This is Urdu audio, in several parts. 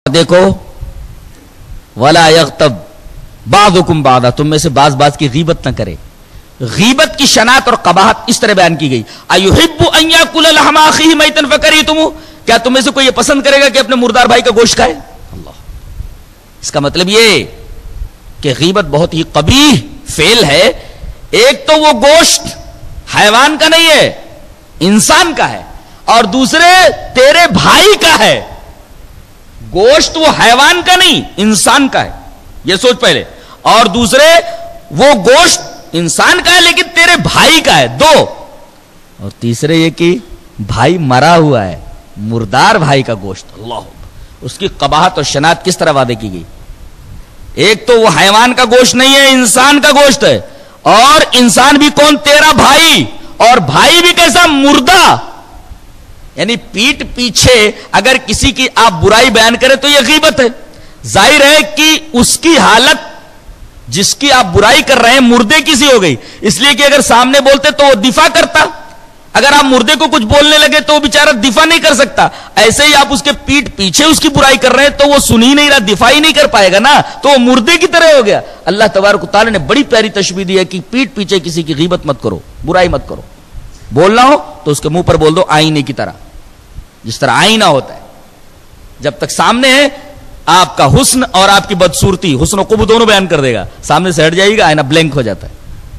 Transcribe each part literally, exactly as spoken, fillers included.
دیکھو ولا یغتب بعضکم بعضا، تم میں سے بعض بعض کی غیبت نہ کرے۔ غیبت کی شناعت اور قباحت اس طرح بیان کی گئی، ایحب ان یاکل لحم اخیہ میتا فکریتموہ، کیا تم میں سے کوئی یہ پسند کرے گا کہ اپنے مردار بھائی کا گوشت کھائے؟ اللہ، اس کا مطلب یہ کہ غیبت بہت ہی قبیح فعل ہے۔ ایک تو وہ گوشت حیوان کا نہیں ہے، انسان کا ہے، اور دوسرے تیرے بھائی کا ہے۔ گوشت وہ حیوان کا نہیں، انسان کا ہے، یہ سوچ پہلے۔ اور دوسرے وہ گوشت انسان کا ہے لیکن تیرے بھائی کا ہے، دو۔ اور تیسرے یہ کہ بھائی مرا ہوا ہے، مردار بھائی کا گوشت، اللہ، اس کی قباحت اور شناعت کس طرح وعدے کی گئی۔ ایک تو وہ حیوان کا گوشت نہیں ہے، انسان کا گوشت ہے، اور انسان بھی کون؟ تیرا بھائی، اور بھائی بھی کیسا؟ مردہ۔ یعنی پیٹ پیچھے اگر کسی کی آپ برائی بیان کریں تو یہ غیبت ہے۔ ظاہر ہے کہ اس کی حالت جس کی آپ برائی کر رہے ہیں مردے کسی ہو گئی، اس لیے کہ اگر سامنے بولتے تو وہ دفاع کرتا، اگر آپ مردے کو کچھ بولنے لگے تو وہ بیچارہ دفاع نہیں کر سکتا۔ ایسے ہی آپ اس کے پیٹ پیچھے اس کی برائی کر رہے ہیں تو وہ سن ہی نہیں رہا، دفاع ہی نہیں کر پائے گا نا، تو وہ مردے کی طرح ہو گیا۔ اللہ تبارک و تعالی نے بڑی پیاری تشبیہ دی ہے کہ پیٹ پیچھے کسی کی غیبت مت کرو، برائی مت کرو۔ بولنا ہو تو اس کے منہ پر بول دو آئینے کی طرح، جس طرح آئینہ ہوتا ہے، جب تک سامنے ہے آپ کا حسن اور آپ کی بدصورتی، حسن و قبح دونوں بیان کر دے گا، سامنے سے ہٹ جائے گا آئینہ بلینک ہو جاتا ہے۔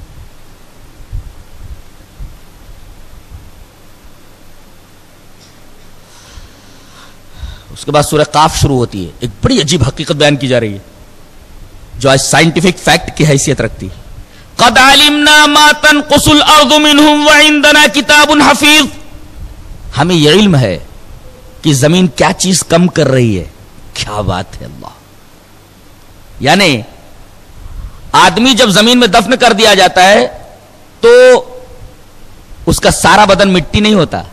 اس کے بعد سورہ قاف شروع ہوتی ہے، ایک بڑی عجیب حقیقت بیان کی جا رہی ہے جو آج سائنٹیفک فیکٹ کی حیثیت رکھتی ہے۔ قد علمنا ما تنقص الارض منهم وعندنا کتاب حفیظ، ہمیں یہ علم ہے کہ زمین کیا چیز کم کر رہی ہے۔ کیا بات ہے اللہ! یعنی آدمی جب زمین میں دفن کر دیا جاتا ہے تو اس کا سارا بدن مٹی نہیں ہوتا،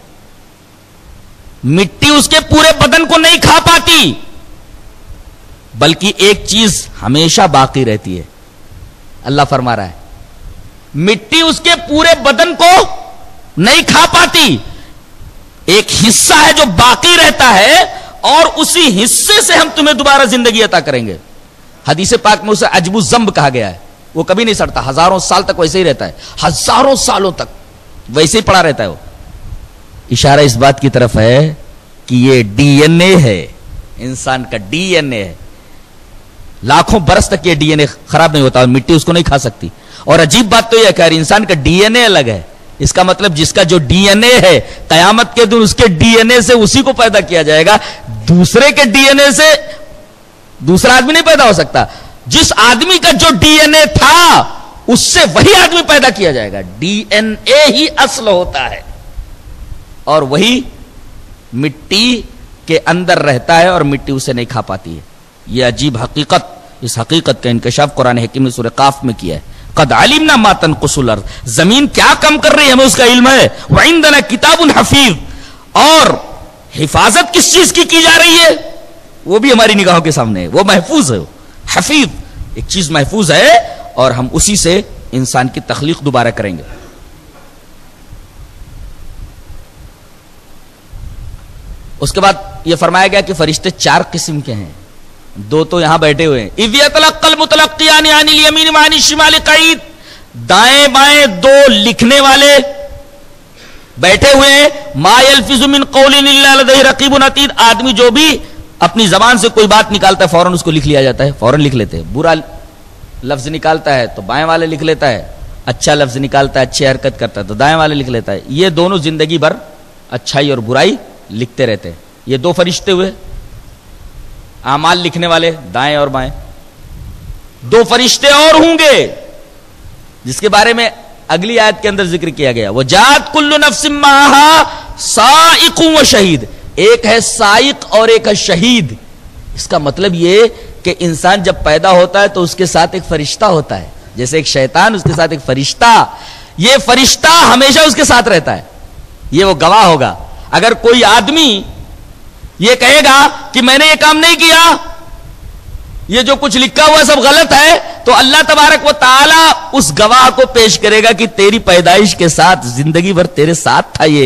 مٹی اس کے پورے بدن کو نہیں کھا پاتی، بلکہ ایک چیز ہمیشہ باقی رہتی ہے۔ اللہ فرما رہا ہے مٹی اس کے پورے بدن کو نہیں کھا پاتی، ایک حصہ ہے جو باقی رہتا ہے، اور اسی حصے سے ہم تمہیں دوبارہ زندگی عطا کریں گے۔ حدیث پاک میں اسے عجب الذنب کہا گیا ہے، وہ کبھی نہیں سڑتا، ہزاروں سال تک ویسے ہی رہتا ہے، ہزاروں سالوں تک ویسے ہی پڑا رہتا ہے۔ وہ اشارہ اس بات کی طرف ہے کہ یہ ڈی این اے ہے، انسان کا ڈی این اے ہے، لاکھوں برس تک یہ ڈی این اے خراب نہیں ہوتا اور مٹی اس کو نہیں کھا سکتی۔ اور عجیب بات تو یہ کہ انسان کا ڈی این اے الگ ہے، اس کا مطلب جس کا جو ڈی این اے ہے قیامت کے دن اس کے ڈی این اے سے اسی کو پیدا کیا جائے گا، دوسرے کے ڈی این اے سے دوسرا آدمی نہیں پیدا ہو سکتا۔ جس آدمی کا جو ڈی این اے تھا اس سے وہی آدمی پیدا کیا جائے گا، ڈی این اے ہی اصل ہوتا ہے، اور وہی مٹی کے اندر رہتا ہے اور مٹی اسے نہیں کھا پاتی ہے۔ یہ عجیب حقیقت، اس حقیقت کا انکشاف قرآن حکیم نے سورہ قاف میں کیا ہے۔ قد علمنا ما تنقص الارض، زمین کیا کم کر رہی ہے ہمیں اس کا علم ہے۔ وعندنا کتاب حفیظ، اور حفاظت کس چیز کی کی جا رہی ہے وہ بھی ہماری نگاہوں کے سامنے ہے، وہ محفوظ ہے۔ حفیظ ایک چیز محفوظ ہے اور ہم اسی سے انسان کی تخلیق دوبارہ کریں گے۔ اس کے بعد یہ فرمایا گیا کہ فرشتے چار قسم کے ہیں، دو تو یہاں بیٹھے ہوئے ہیں۔ اذ یتلقى المتلقیان عن الیمین وعن الشمال قعید، دائیں بائیں دو لکھنے والے بیٹھے ہوئے ہیں۔ ما یلفظ من قول الا لدیہ رقیب عتید، آدمی جو بھی اپنی زبان سے کوئی بات نکالتا ہے فوراً اس کو لکھ لیا جاتا ہے، فوراً لکھ لیتے ہیں۔ برا لفظ نکالتا ہے تو بائیں والے لکھ لیتا ہے، اچھا لفظ نکالتا ہے، اچھی حرکت کرتا ہے تو دائیں والے لکھ لیتا ہے۔ یہ دونوں زندگی بھر اچھائی اور برائی لکھتے رہتے ہیں۔ یہ دو فرشتے ہوئے اعمال لکھنے والے، دائیں اور بائیں۔ دو فرشتے اور ہوں گے جس کے بارے میں اگلی آیت کے اندر ذکر کیا گیا، وَجَاءَتْ كُلُّ نَفْسٍ مَّعَهَا سَائِقٌ وَشَهِيدٌ، ایک ہے سائق اور ایک ہے شہید۔ اس کا مطلب یہ کہ انسان جب پیدا ہوتا ہے تو اس کے ساتھ ایک فرشتہ ہوتا ہے، جیسے ایک شیطان اس کے ساتھ ایک فرشتہ، یہ فرشتہ ہمیشہ اس کے ساتھ رہتا ہے، یہ وہ گواہ ہوگا۔ اگر کوئی آدمی یہ کہے گا کہ میں نے یہ کام نہیں کیا، یہ جو کچھ لکھا ہوا سب غلط ہے، تو اللہ تبارک و تعالی اس گواہ کو پیش کرے گا کہ تیری پیدائش کے ساتھ زندگی بھر تیرے ساتھ تھا یہ،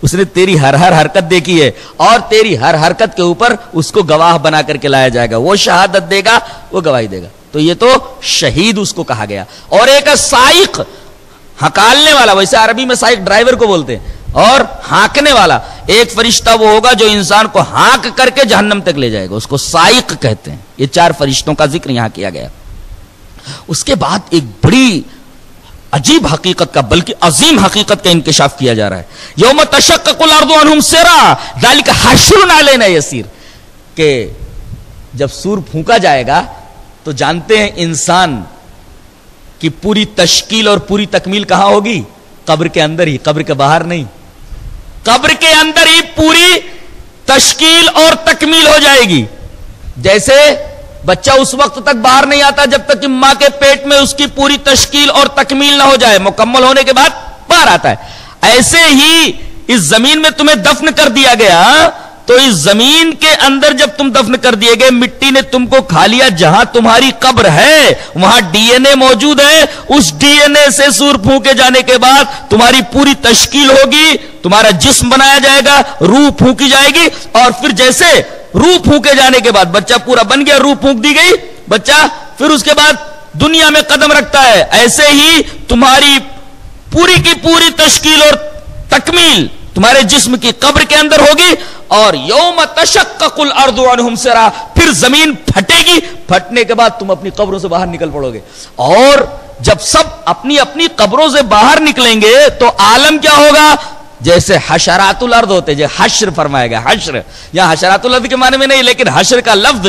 اس نے تیری ہر ہر حرکت دیکھی ہے اور تیری ہر حرکت کے اوپر اس کو گواہ بنا کر کے لایا جائے گا, وہ شہادت دے گا, وہ گواہی دے گا. تو یہ تو شہید اس کو کہا گیا. اور ایک سائق, ہکالنے والا, ویسے عربی میں سائق ڈرائیور کو بولتے ہیں, اور ہانکنے والا, ایک فرشتہ وہ ہوگا جو انسان کو ہانک کر کے جہنم تک لے جائے گا, اس کو سائق کہتے ہیں. یہ چار فرشتوں کا ذکر یہاں کیا گیا. اس کے بعد ایک بڑی عجیب حقیقت کا, بلکہ عظیم حقیقت کا انکشاف کیا جا رہا ہے. یوم تشقق الارض عنہم سرا ذلک حشر علینا یسیر, کہ جب سور پھونکا جائے گا تو جانتے ہیں انسان کی پوری تشکیل اور پوری تکمیل کہاں ہوگی؟ قبر کے اندر ہی, قبر کے باہر نہیں. قبر کے اندر ہی پوری تشکیل اور تکمیل ہو جائے گی. جیسے بچہ اس وقت تک باہر نہیں آتا جب تک کہ ماں کے پیٹ میں اس کی پوری تشکیل اور تکمیل نہ ہو جائے, مکمل ہونے کے بعد باہر آتا ہے. ایسے ہی اس زمین میں تمہیں دفن کر دیا گیا, تو اس زمین کے اندر جب تم دفن کر دیے گئے, مٹی نے تم کو کھا لیا, جہاں تمہاری قبر ہے وہاں ڈی این اے موجود ہے. اس ڈی این اے سے سور پھونکے جانے کے بعد تمہاری پوری تشکیل ہوگی, تمہارا جسم بنایا جائے گا, روح پھونکی جائے گی, اور پھر جیسے روح پھونکے جانے کے بعد بچہ پورا بن گیا, روح پھونک دی گئی, بچہ پھر اس کے بعد دنیا میں قدم رکھتا ہے, ایسے ہی تمہاری پوری کی پوری تشکیل اور تکمیل تمہارے جسم کی قبر کے اندر ہوگی. اور یوم تشقق الارض عنہم سرا, پھر زمین پھٹے گی, پھٹنے کے بعد تم اپنی قبروں سے باہر نکل پڑو گے. اور جب سب اپنی اپنی قبروں سے باہر نکلیں گے تو عالم کیا ہوگا؟ جیسے حشرات الارض ہوتے, جو حشر فرمایا گیا, حشر یہاں حشرات الارض کے معنی میں نہیں, لیکن حشر کا لفظ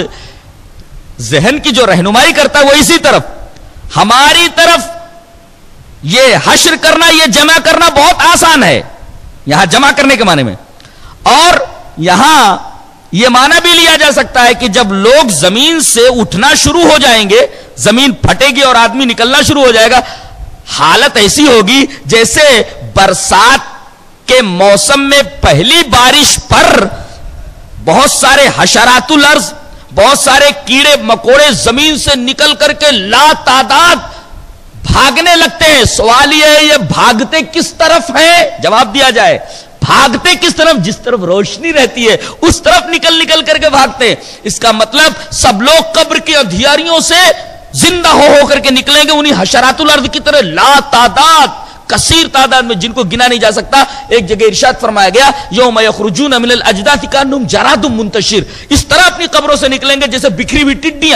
ذہن کی جو رہنمائی کرتا ہے وہ اسی طرف, ہماری طرف یہ حشر کرنا, یہ جمع کرنا بہت آسان ہے یہاں جمع کرنے کے معنی میں. اور یہاں یہ معنی بھی لیا جا سکتا ہے کہ جب لوگ زمین سے اٹھنا شروع ہو جائیں گے, زمین پھٹے گی اور آدمی نکلنا شروع ہو جائے گا, حالت ایسی ہوگی جیسے برسات کے موسم میں پہلی بارش پر بہت سارے حشرات الارض, بہت سارے کیڑے مکوڑے زمین سے نکل کر کے لا تعداد بھاگنے لگتے ہیں. سوال یہ ہے, یہ بھاگتے کس طرف ہیں؟ جواب دیا جائے, بھاگتے کس طرف؟ جس طرف روشنی رہتی ہے اس طرف نکل نکل کر کے بھاگتے ہیں. اس کا مطلب سب لوگ قبر کی اندھیاریوں سے زندہ ہو ہو کر کے نکلیں گے, انہی حشرات الارض کی طرح لا تعداد, کثیر تعداد میں, جن کو گنا نہیں جا سکتا. ایک جگہ ارشاد فرمایا گیا, یوم یخرجون من الاجداث کانہم جراد منتشر, اس طرح اپنی قبروں سے نکلیں گے جیسے بکھری ہوئی ٹڈیاں.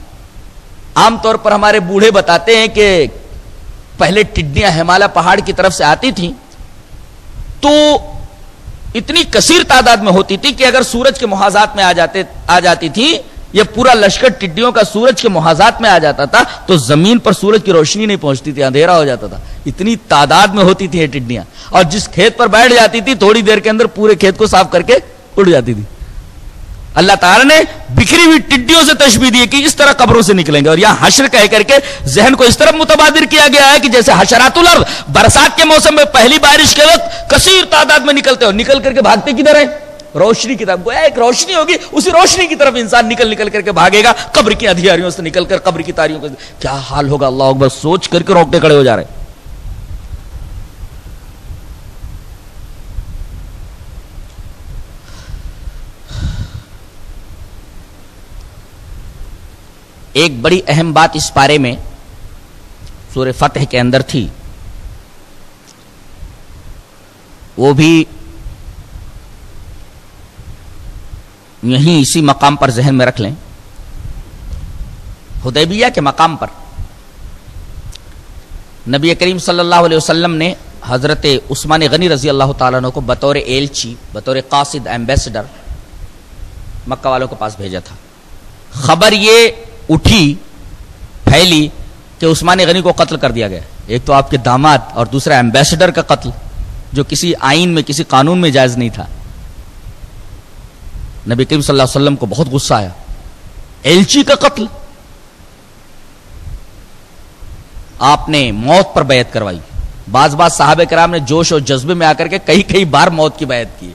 عام طور پر ہمارے بوڑھے بتاتے ہیں کہ پہلے ٹڈیاں ہمالیہ پہاڑ کی طرف سے آتی تھیں تو اتنی کثیر تعداد میں ہوتی تھی کہ اگر سورج کے محاذات میں آ جاتے آ جاتی تھی, یہ پورا لشکر ٹڈیوں کا سورج کے محاذات میں آ جاتا تھا تو زمین پر سورج کی روشنی نہیں پہنچتی تھی, اندھیرا ہو جاتا تھا. اتنی تعداد میں ہوتی تھی یہ ٹڈیاں, اور جس کھیت پر بیٹھ جاتی تھی تھوڑی دیر کے اندر پورے کھیت کو صاف کر کے اڑ جاتی تھی. اللہ تعالیٰ نے بکھری ہوئی ٹڈیوں سے تشبیہ دی کہ اس طرح قبروں سے نکلیں گے. اور یہاں حشر کہہ کر کے ذہن کو اس طرح متبادر کیا گیا ہے کہ جیسے حشرات الارض برسات کے موسم میں پہلی بارش کے وقت کثیر تعداد میں نکلتے ہو, نکل کر کے بھاگتے کدھر ہیں؟ روشنی کی طرف. گویا ایک روشنی ہوگی, اسی روشنی کی طرف انسان نکل نکل کر کے بھاگے گا, قبر کی اندھیاریوں سے نکل کر قبر کی تاریوں. کیا حال ہوگا, اللہ اکبر, سوچ کر کے روکتے کھڑے ہو جا رہے ہیں. ایک بڑی اہم بات اس پارے میں سورہ فتح کے اندر تھی, وہ بھی یہیں اسی مقام پر ذہن میں رکھ لیں. حدیبیہ کے مقام پر نبی کریم صلی اللہ علیہ وسلم نے حضرت عثمان غنی رضی اللہ تعالیٰ عنہ کو بطور ایلچی, بطور قاصد, ایمبیسڈر مکہ والوں کے پاس بھیجا تھا. خبر یہ اٹھی, پھیلی کہ عثمان غنی کو قتل کر دیا گیا. ایک تو آپ کے داماد اور دوسرا ایمبیسڈر کا قتل, جو کسی آئین میں, کسی قانون میں جائز نہیں تھا. نبی کریم صلی اللہ علیہ وسلم کو بہت غصہ آیا, ایلچی کا قتل. آپ نے موت پر بیعت کروائی. بعض بعض صحابہ کرام نے جوش اور جذبے میں آ کر کے کئی کئی بار موت کی بیعت کی,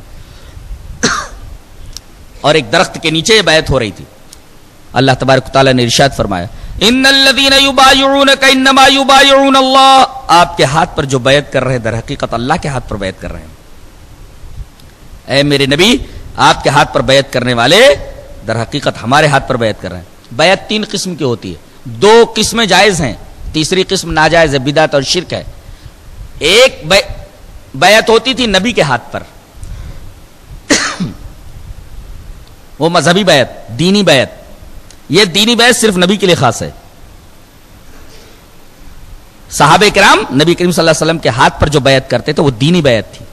اور ایک درخت کے نیچے یہ بیعت ہو رہی تھی. اللہ تبارک و تعالیٰ نے ارشاد فرمایا, ان الذین یبایعونک انما یبایعون اللہ, آپ کے ہاتھ پر جو بیعت کر رہے ہیں در حقیقت اللہ کے ہاتھ پر بیعت کر رہے ہیں. اے میرے نبی آپ کے ہاتھ پر بیعت کرنے والے در حقیقت ہمارے ہاتھ پر بیعت کر رہے ہیں. بیعت تین قسم کی ہوتی ہے, دو قسمیں جائز ہیں, تیسری قسم ناجائز ہے, بدعت اور شرک ہے. ایک بیعت ہوتی تھی نبی کے ہاتھ پر, وہ مذہبی بیعت, دینی بیعت. یہ دینی بیعت صرف نبی کے لیے خاص ہے. صحابہ کرام نبی کریم صلی اللہ علیہ وسلم کے ہاتھ پر جو بیعت کرتے تھے وہ دینی بیعت تھی.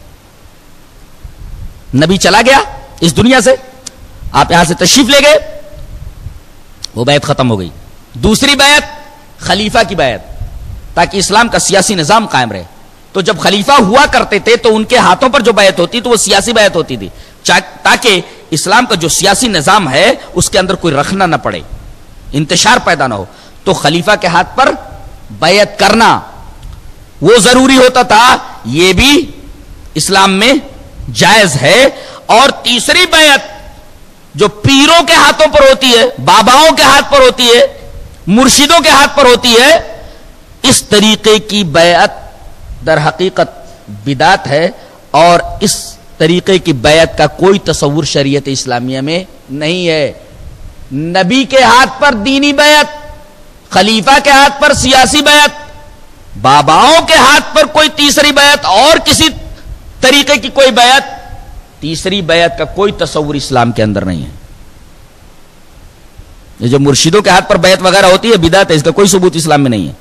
نبی چلا گیا اس دنیا سے, آپ یہاں سے تشریف لے گئے, وہ بیعت ختم ہو گئی. دوسری بیعت خلیفہ کی بیعت, تاکہ اسلام کا سیاسی نظام قائم رہے. تو جب خلیفہ ہوا کرتے تھے تو ان کے ہاتھوں پر جو بیعت ہوتی تو وہ سیاسی بیعت ہوتی تھی, تاکہ اسلام کا جو سیاسی نظام ہے اس کے اندر کوئی رکھنا نہ پڑے, انتشار پیدا نہ ہو. تو خلیفہ کے ہاتھ پر بیعت کرنا وہ ضروری ہوتا تھا, یہ بھی اسلام میں جائز ہے. اور تیسری بیعت جو پیروں کے ہاتھوں پر ہوتی ہے, باباؤں کے ہاتھ پر ہوتی ہے, مرشدوں کے ہاتھ پر ہوتی ہے, اس طریقے کی بیعت در حقیقت بدعت ہے, اور اس طریقے کی بیعت کا کوئی تصور شریعت اسلامیہ میں نہیں ہے. نبی کے ہاتھ پر دینی بیعت, خلیفہ کے ہاتھ پر سیاسی بیعت, باباؤں کے ہاتھ پر کوئی تیسری بیعت اور کسی طریقے کی کوئی بیعت, تیسری بیعت کا کوئی تصور اسلام کے اندر نہیں ہے. یہ جو مرشدوں کے ہاتھ پر بیعت وغیرہ ہوتی ہے بدعت ہے, اس کا کوئی ثبوت اسلام میں نہیں ہے.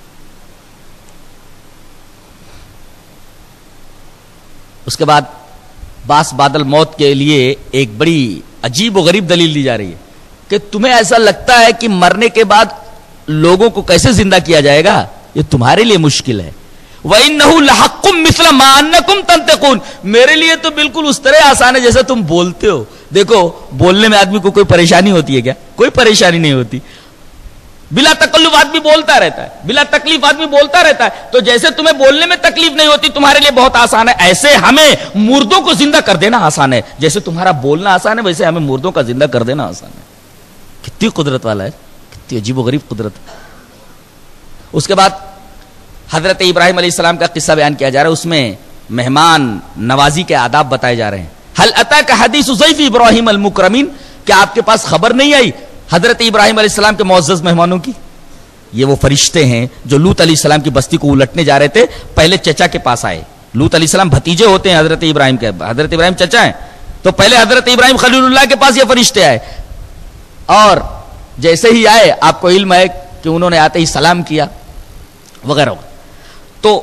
اس کے بعد باس بادل موت کے لیے ایک بڑی عجیب و غریب دلیل دی جا رہی ہے کہ تمہیں ایسا لگتا ہے کہ مرنے کے بعد لوگوں کو کیسے زندہ کیا جائے گا, یہ تمہارے لیے مشکل ہے. وَإِنَّهُ لَحَقٌّ مِثْلَ مَا أَنَّكُمْ تَنْطِقُونَ, میرے لیے تو بالکل اس طرح آسان ہے جیسے تم بولتے ہو. دیکھو بولنے میں آدمی کو کوئی پریشانی ہوتی ہے کیا؟ کوئی پریشانی نہیں ہوتی. بلا تکلف آدمی بولتا رہتا ہے, بلا تکلیف آدمی بولتا رہتا ہے. تو جیسے تمہیں بولنے میں تکلیف نہیں ہوتی تمہارے لیے بہت آسان ہے, ایسے ہمیں مردوں کو زندہ کر دینا آسان ہے. جیسے تمہارا بولنا آسان ہے ویسے ہمیں مردوں کا زندہ کر دینا آسان ہے. کتنی قدرت والا ہے, کتنی عجیب و غریب قدرت. اس کے بعد حضرت ابراہیم علیہ السلام کا قصہ بیان کیا جا رہا ہے, اس میں مہمان نوازی کے آداب بتائے جا رہے ہیں. حل اتاک حدیث ضیف ابراہیم المکرمین, کیا آپ کے پاس خبر نہیں آئی حضرت ابراہیم علیہ السلام کے معزز مہمانوں کی؟ یہ وہ فرشتے ہیں جو لوط علیہ السلام کی بستی کو الٹنے جا رہے تھے. پہلے چچا کے پاس آئے, لوط علیہ السلام بھتیجے ہوتے ہیں حضرت ابراہیم کے, حضرت ابراہیم چچا ہیں. تو پہلے حضرت ابراہیم خلیل اللہ کے پاس یہ فرشتے آئے, اور جیسے ہی آئے آپ کو علم ہے کہ انہوں نے آتے ہی سلام کیا وغیرہ. تو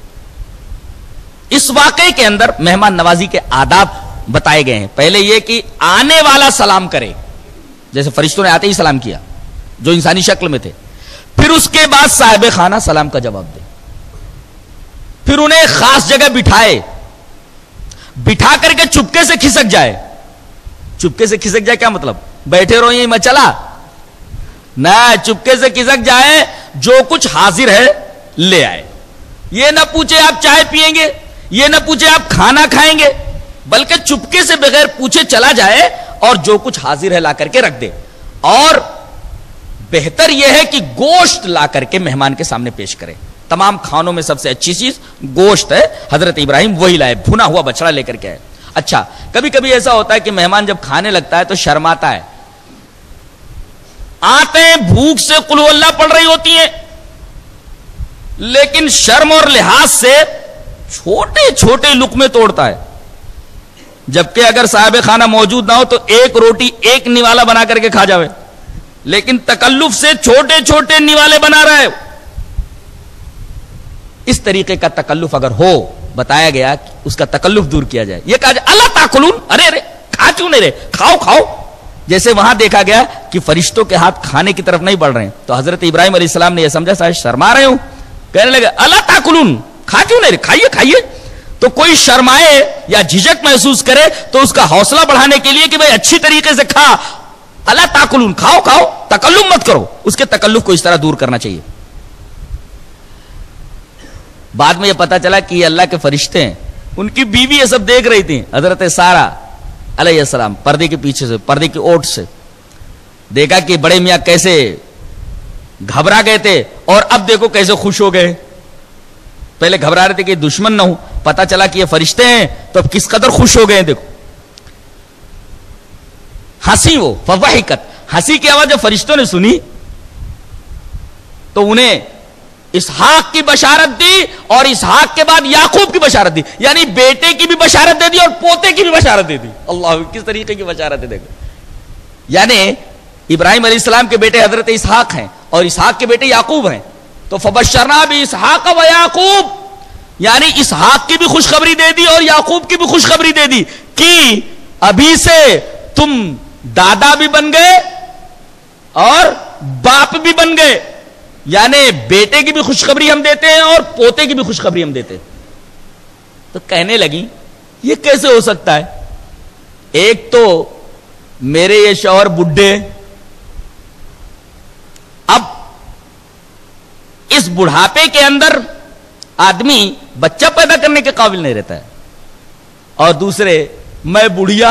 اس واقعے کے اندر مہمان نوازی کے آداب بتائے گئے ہیں. پہلے یہ کہ آنے والا سلام کرے, جیسے فرشتوں نے آتے ہی سلام کیا جو انسانی شکل میں تھے. پھر اس کے بعد صاحب خانہ سلام کا جواب دے. پھر انہیں خاص جگہ بٹھائے, بٹھا کر کے چپکے سے کھسک جائے. چپکے سے کھسک جائے کیا مطلب؟ بیٹھے رہو یہیں میں چلا نہ, چپکے سے کھسک جائے, جو کچھ حاضر ہے لے آئے. یہ نہ پوچھے آپ چائے پیئیں گے, یہ نہ پوچھے آپ کھانا کھائیں گے, بلکہ چپکے سے بغیر پوچھے چلا جائے اور جو کچھ حاضر ہے لا کر کے رکھ دے. اور بہتر یہ ہے کہ گوشت لا کر کے مہمان کے سامنے پیش کرے. تمام کھانوں میں سب سے اچھی چیز گوشت ہے. حضرت ابراہیم وہی لائے, بھنا ہوا بچڑا لے کر کے آئے. اچھا, کبھی کبھی ایسا ہوتا ہے کہ مہمان جب کھانے لگتا ہے تو شرماتا ہے. آتے ہیں بھوک سے قل ہو اللہ پڑھ رہی ہوتی ہیں, لیکن شرم اور لحاظ سے چھوٹے چھوٹے لقمے توڑتا ہے. جبکہ اگر صاحب خانہ موجود نہ ہو تو ایک روٹی ایک نوالا بنا کر کے کھا جاوے, لیکن تکلف سے چھوٹے چھوٹے نوالے بنا رہا ہے. اس طریقے کا تکلف اگر ہو, بتایا گیا کہ اس کا تکلف دور کیا جائے. یہ کہا جائے اللہ تاکلون, ارے ارے کھا کیوں نہیں رہے, کھاؤ کھاؤ. جیسے وہاں دیکھا گیا کہ فرشتوں کے ہاتھ کھانے کی طرف نہیں بڑھ رہے ہیں, تو حضرت ابراہیم علیہ السلام نے یہ سمجھا شاید شرما رہے ہوں, کہنے لگے اللہ تاکلون, کھا کیوں نہیں رہے, کھائیے کھائیے. تو کوئی شرمائے یا جھجک محسوس کرے تو اس کا حوصلہ بڑھانے کے لیے کہ بھئی اچھی طریقے سے کھا, اللہ تاکلون, کھاؤ کھاؤ, تکلف مت کرو. اس کے تکلف کو اس طرح دور کرنا چاہیے. بعد میں یہ پتا چلا کہ یہ اللہ کے فرشتے ہیں. ان کی بیوی یہ سب دیکھ رہی تھی, حضرت سارہ علیہ السلام پردے کے پیچھے سے, پردے کی اوٹ سے دیکھا کہ بڑے میاں کیسے گھبرا گئے تھے اور اب دیکھو کیسے خوش ہو گئے. پہلے گھبرا رہے تھے کہ دشمن نہ ہو, پتا چلا کہ یہ فرشتے ہیں تو اب کس قدر خوش ہو گئے. دیکھو ہنسی وہ فضحکت, ہنسی کی آواز جب فرشتوں نے سنی تو انہیں اسحاق کی بشارت دی اور اسحاق کے بعد یعقوب کی بشارت دی, یعنی بیٹے کی بھی بشارت دے دی اور پوتے کی بھی بشارت دے دی. اللہ کس طریقے کی بشارت ہے دیکھو. یعنی ابراہیم علیہ السلام کے بیٹے حضرت اسحاق ہیں اور اسحاق کے بیٹے یعقوب ہیں, تو فبشرنا باسحاق و یعقوب, یعنی اسحاق کی بھی خوشخبری دے دی اور یعقوب کی بھی خوشخبری دے دی کہ ابھی سے تم دادا بھی بن گئے اور باپ بھی بن گئے, یعنی بیٹے کی بھی خوشخبری ہم دیتے ہیں اور پوتے کی بھی خوشخبری ہم دیتے ہیں. تو کہنے لگی یہ کیسے ہو سکتا ہے, ایک تو میرے یہ شوہر بڈھے, اب اس بڑھاپے کے اندر آدمی بچہ پیدا کرنے کے قابل نہیں رہتا ہے, اور دوسرے میں بڑھیا,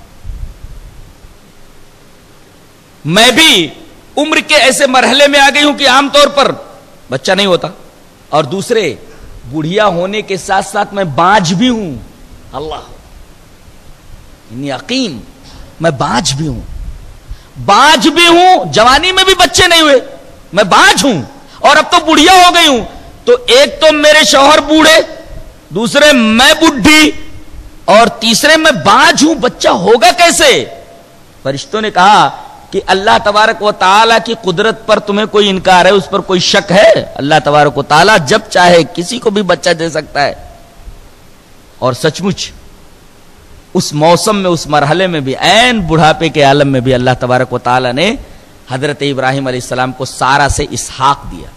میں بھی عمر کے ایسے مرحلے میں آ گئی ہوں کہ عام طور پر بچہ نہیں ہوتا, اور دوسرے بڑھیا ہونے کے ساتھ ساتھ میں باج بھی ہوں. اللہ انی عقیم, میں باج بھی ہوں, باج بھی ہوں, جوانی میں بھی بچے نہیں ہوئے, میں باج ہوں اور اب تو بڑھیا ہو گئی ہوں. تو ایک تو میرے شوہر بوڑھے, دوسرے میں بڈھی, اور تیسرے میں باج ہوں, بچہ ہوگا کیسے؟ فرشتوں نے کہا کہ اللہ تبارک و تعالیٰ کی قدرت پر تمہیں کوئی انکار ہے, اس پر کوئی شک ہے؟ اللہ تبارک و تعالیٰ جب چاہے کسی کو بھی بچہ دے سکتا ہے. اور سچ مچ اس موسم میں, اس مرحلے میں بھی, عین بڑھاپے کے عالم میں بھی اللہ تبارک و تعالیٰ نے حضرت ابراہیم علیہ السلام کو سارا سے اسحاق دیا.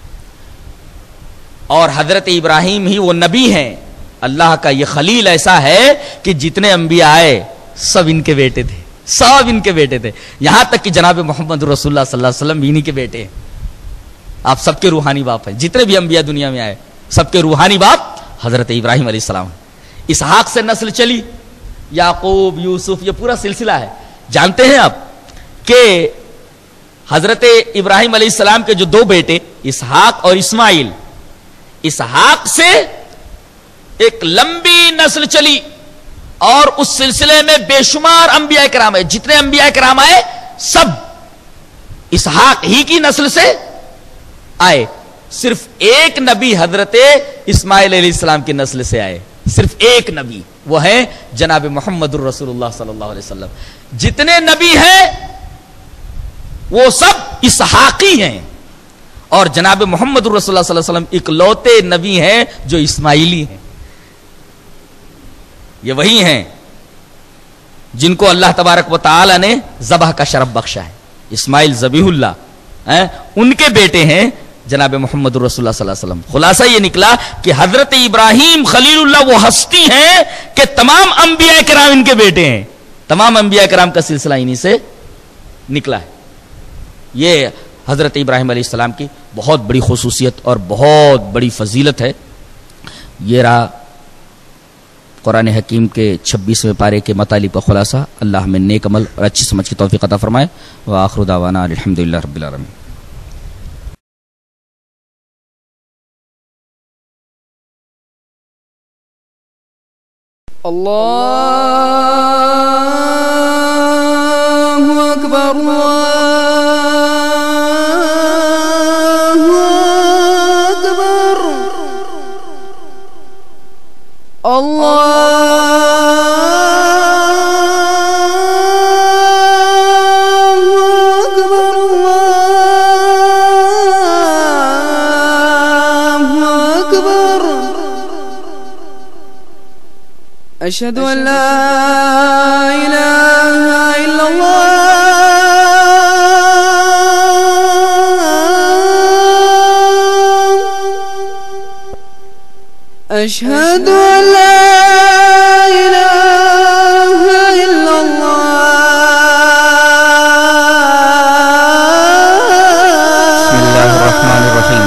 اور حضرت ابراہیم ہی وہ نبی ہیں, اللہ کا یہ خلیل ایسا ہے کہ جتنے انبیاء آئے سب ان کے بیٹے تھے, سب ان کے بیٹے تھے, یہاں تک کہ جناب محمد رسول اللہ صلی اللہ علیہ وسلم انہی کے بیٹے ہیں. آپ سب کے روحانی باپ ہیں, جتنے بھی انبیاء دنیا میں آئے سب کے روحانی باپ حضرت ابراہیم علیہ السلام. اسحاق سے نسل چلی, یعقوب, یوسف, یہ پورا سلسلہ ہے. جانتے ہیں آپ کہ حضرت ابراہیم علیہ السلام کے جو دو بیٹے اسحاق اور اسماعیل, اسحاق سے ایک لمبی نسل چلی اور اس سلسلے میں بے شمار انبیاء کرام ہے, جتنے انبیاء کرام آئے سب اسحاق ہی کی نسل سے آئے. صرف ایک نبی حضرت اسماعیل علیہ السلام کی نسل سے آئے, صرف ایک نبی, وہ ہیں جناب محمد الرسول اللہ صلی اللہ علیہ وسلم. جتنے نبی ہیں وہ سب اسحاقی ہیں, اور جناب محمد الرسول اللہ صلی اللہ علیہ وسلم اکلوتے نبی ہیں جو اسماعیلی ہیں. یہ وہی ہیں جن کو اللہ تبارک و تعالی نے ذبح کا شرف بخشا ہے. اسماعیل ذبیح اللہ ہیں, ان کے بیٹے ہیں جناب محمد الرسول اللہ صلی اللہ علیہ وسلم. خلاصہ یہ نکلا کہ حضرت ابراہیم خلیل اللہ وہ ہستی ہیں کہ تمام انبیاء کرام ان کے بیٹے ہیں, تمام انبیاء کرام کا سلسلہ انہی سے نکلا ہے. یہ حضرت ابراہیم علیہ السلام کی بہت بڑی خصوصیت اور بہت بڑی فضیلت ہے. یہ رہا قرآن حکیم کے چھبیسویں پارے کے مطالب کا خلاصہ. اللہ ہمیں نیک عمل اور اچھی سمجھ کی توفیق عطا فرمائے. وآخر دعوانا الحمدللہ رب العالمین. اللہ اکبر اللہ اکبر اللہ اکبر اللہ اکبر. اشہد ان لا الہ الا اللہ, اشہد ان لا الہ الا اللہ. بسم اللہ الرحمن الرحیم.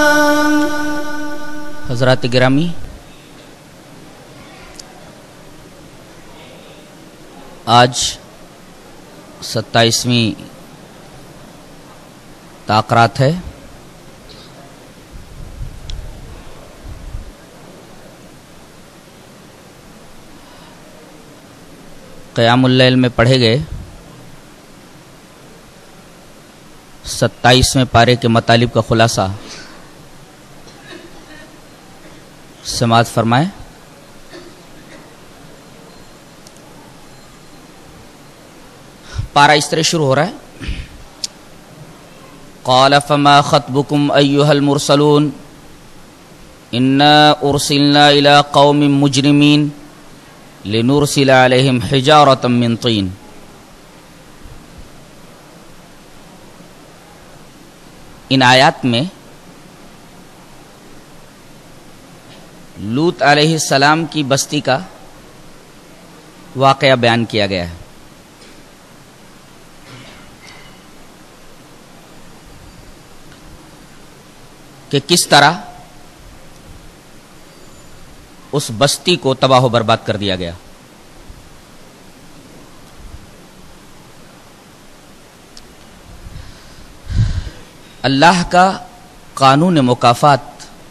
حضرات گرامی, آج ستائیسویں تاقرات ہے. قیام اللیل میں پڑھے گئے ستائیسویں پارے کے مطالب کا خلاصہ سماعت فرمائیں. پارہ اس طرح شروع ہو رہا ہے. قال فما خطبكم ايها المرسلون انا ارسلنا الى قوم مجرمين لنرسل عليهم حجارة من طين. ان آیات میں لوط علیہ السلام کی بستی کا واقعہ بیان کیا گیا ہے. کہ کس طرح اس بستی کو تباہ و برباد کر دیا گیا. اللہ کا قانون مکافات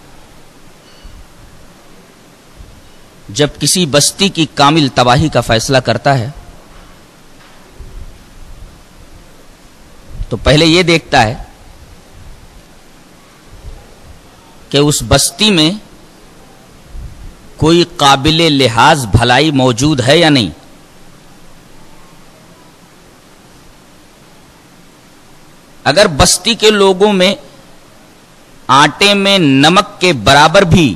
جب کسی بستی کی کامل تباہی کا فیصلہ کرتا ہے تو پہلے یہ دیکھتا ہے کہ اس بستی میں کوئی قابل لحاظ بھلائی موجود ہے یا نہیں. اگر بستی کے لوگوں میں آٹے میں نمک کے برابر بھی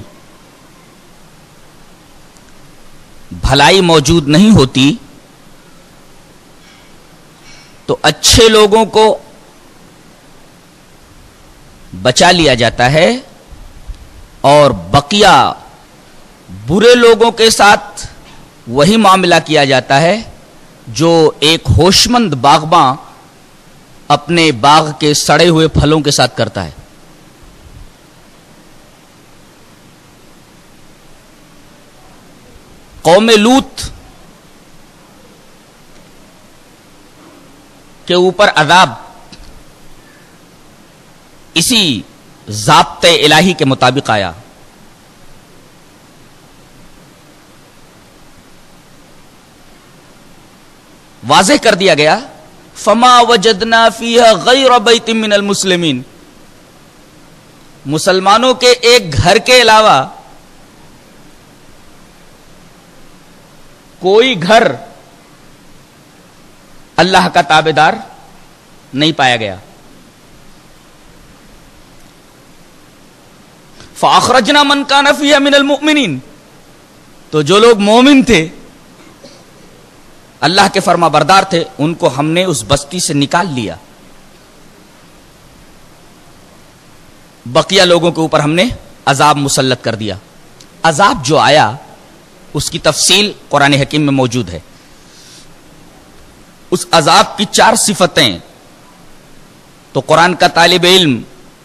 بھلائی موجود نہیں ہوتی تو اچھے لوگوں کو بچا لیا جاتا ہے اور بقیہ برے لوگوں کے ساتھ وہی معاملہ کیا جاتا ہے جو ایک ہوشمند باغباں اپنے باغ کے سڑے ہوئے پھلوں کے ساتھ کرتا ہے. قوم لوط کے اوپر عذاب اسی ضابطے الہی کے مطابق آیا. واضح کر دیا گیا فما وجدنا فیہا غیر بیت من المسلمین. مسلمانوں کے ایک گھر کے علاوہ کوئی گھر اللہ کا تابعدار نہیں پایا گیا. فاخرجنا من کان فیہا من المؤمنین. تو جو لوگ مومن تھے اللہ کے فرما بردار تھے ان کو ہم نے اس بستی سے نکال لیا. بقیہ لوگوں کے اوپر ہم نے عذاب مسلط کر دیا. عذاب جو آیا اس کی تفصیل قرآن حکیم میں موجود ہے. اس عذاب کی چار صفتیں تو قرآن کا طالب علم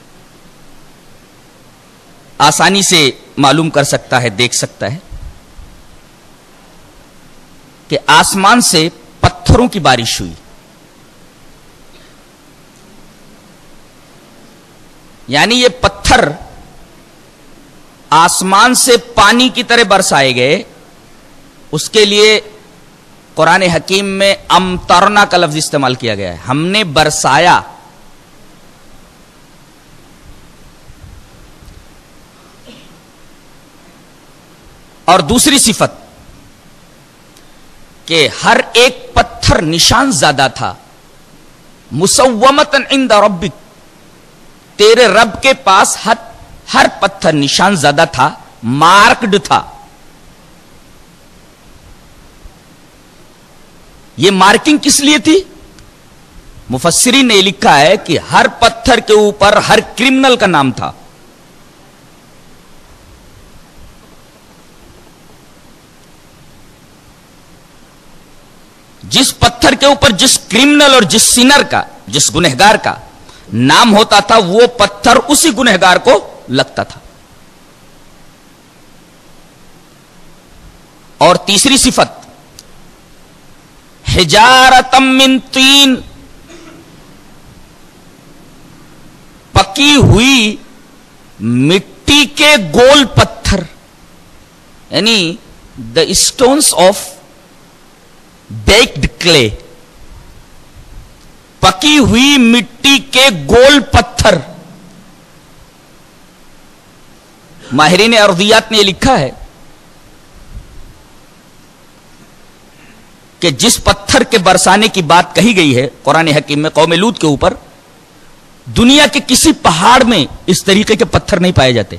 آسانی سے معلوم کر سکتا ہے، دیکھ سکتا ہے کہ آسمان سے پتھروں کی بارش ہوئی. یعنی یہ پتھر آسمان سے پانی کی طرح برسائے گئے. اس کے لیے قرآن حکیم میں امطرنا کا لفظ استعمال کیا گیا ہے، ہم نے برسایا. اور دوسری صفت کہ ہر ایک پتھر نشان زدہ تھا. مسومتن عند ربک، تیرے رب کے پاس ہر ہر پتھر نشان زدہ تھا، مارکڈ تھا. یہ مارکنگ کس لیے تھی؟ مفسرین نے لکھا ہے کہ ہر پتھر کے اوپر ہر کرمنل کا نام تھا. جس پتھر کے اوپر جس کرمنل اور جس سینر کا، جس گنہگار کا نام ہوتا تھا وہ پتھر اسی گنہگار کو لگتا تھا. اور تیسری صفت حجارۃ من طین، پکی ہوئی مٹی کے گول پتھر، یعنی the stones of baked clay. پکی ہوئی مٹی کے گول پتھر. ماہرین ارضیات نے یہ لکھا ہے کہ جس پتھر کے برسانے کی بات کہی گئی ہے قرآن حکیم میں قوم لوط کے اوپر، دنیا کے کسی پہاڑ میں اس طریقے کے پتھر نہیں پائے جاتے.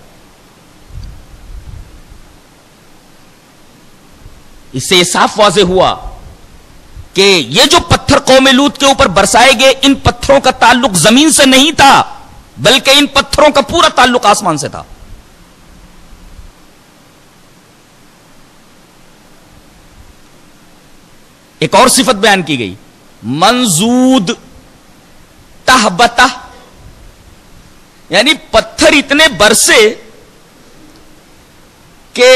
اس سے یہ صاف واضح ہوا کہ یہ جو پتھر قوم لوط کے اوپر برسائے گئے، ان پتھروں کا تعلق زمین سے نہیں تھا، بلکہ ان پتھروں کا پورا تعلق آسمان سے تھا. ایک اور صفت بیان کی گئی، منزود تہبتہ، یعنی پتھر اتنے برسے کہ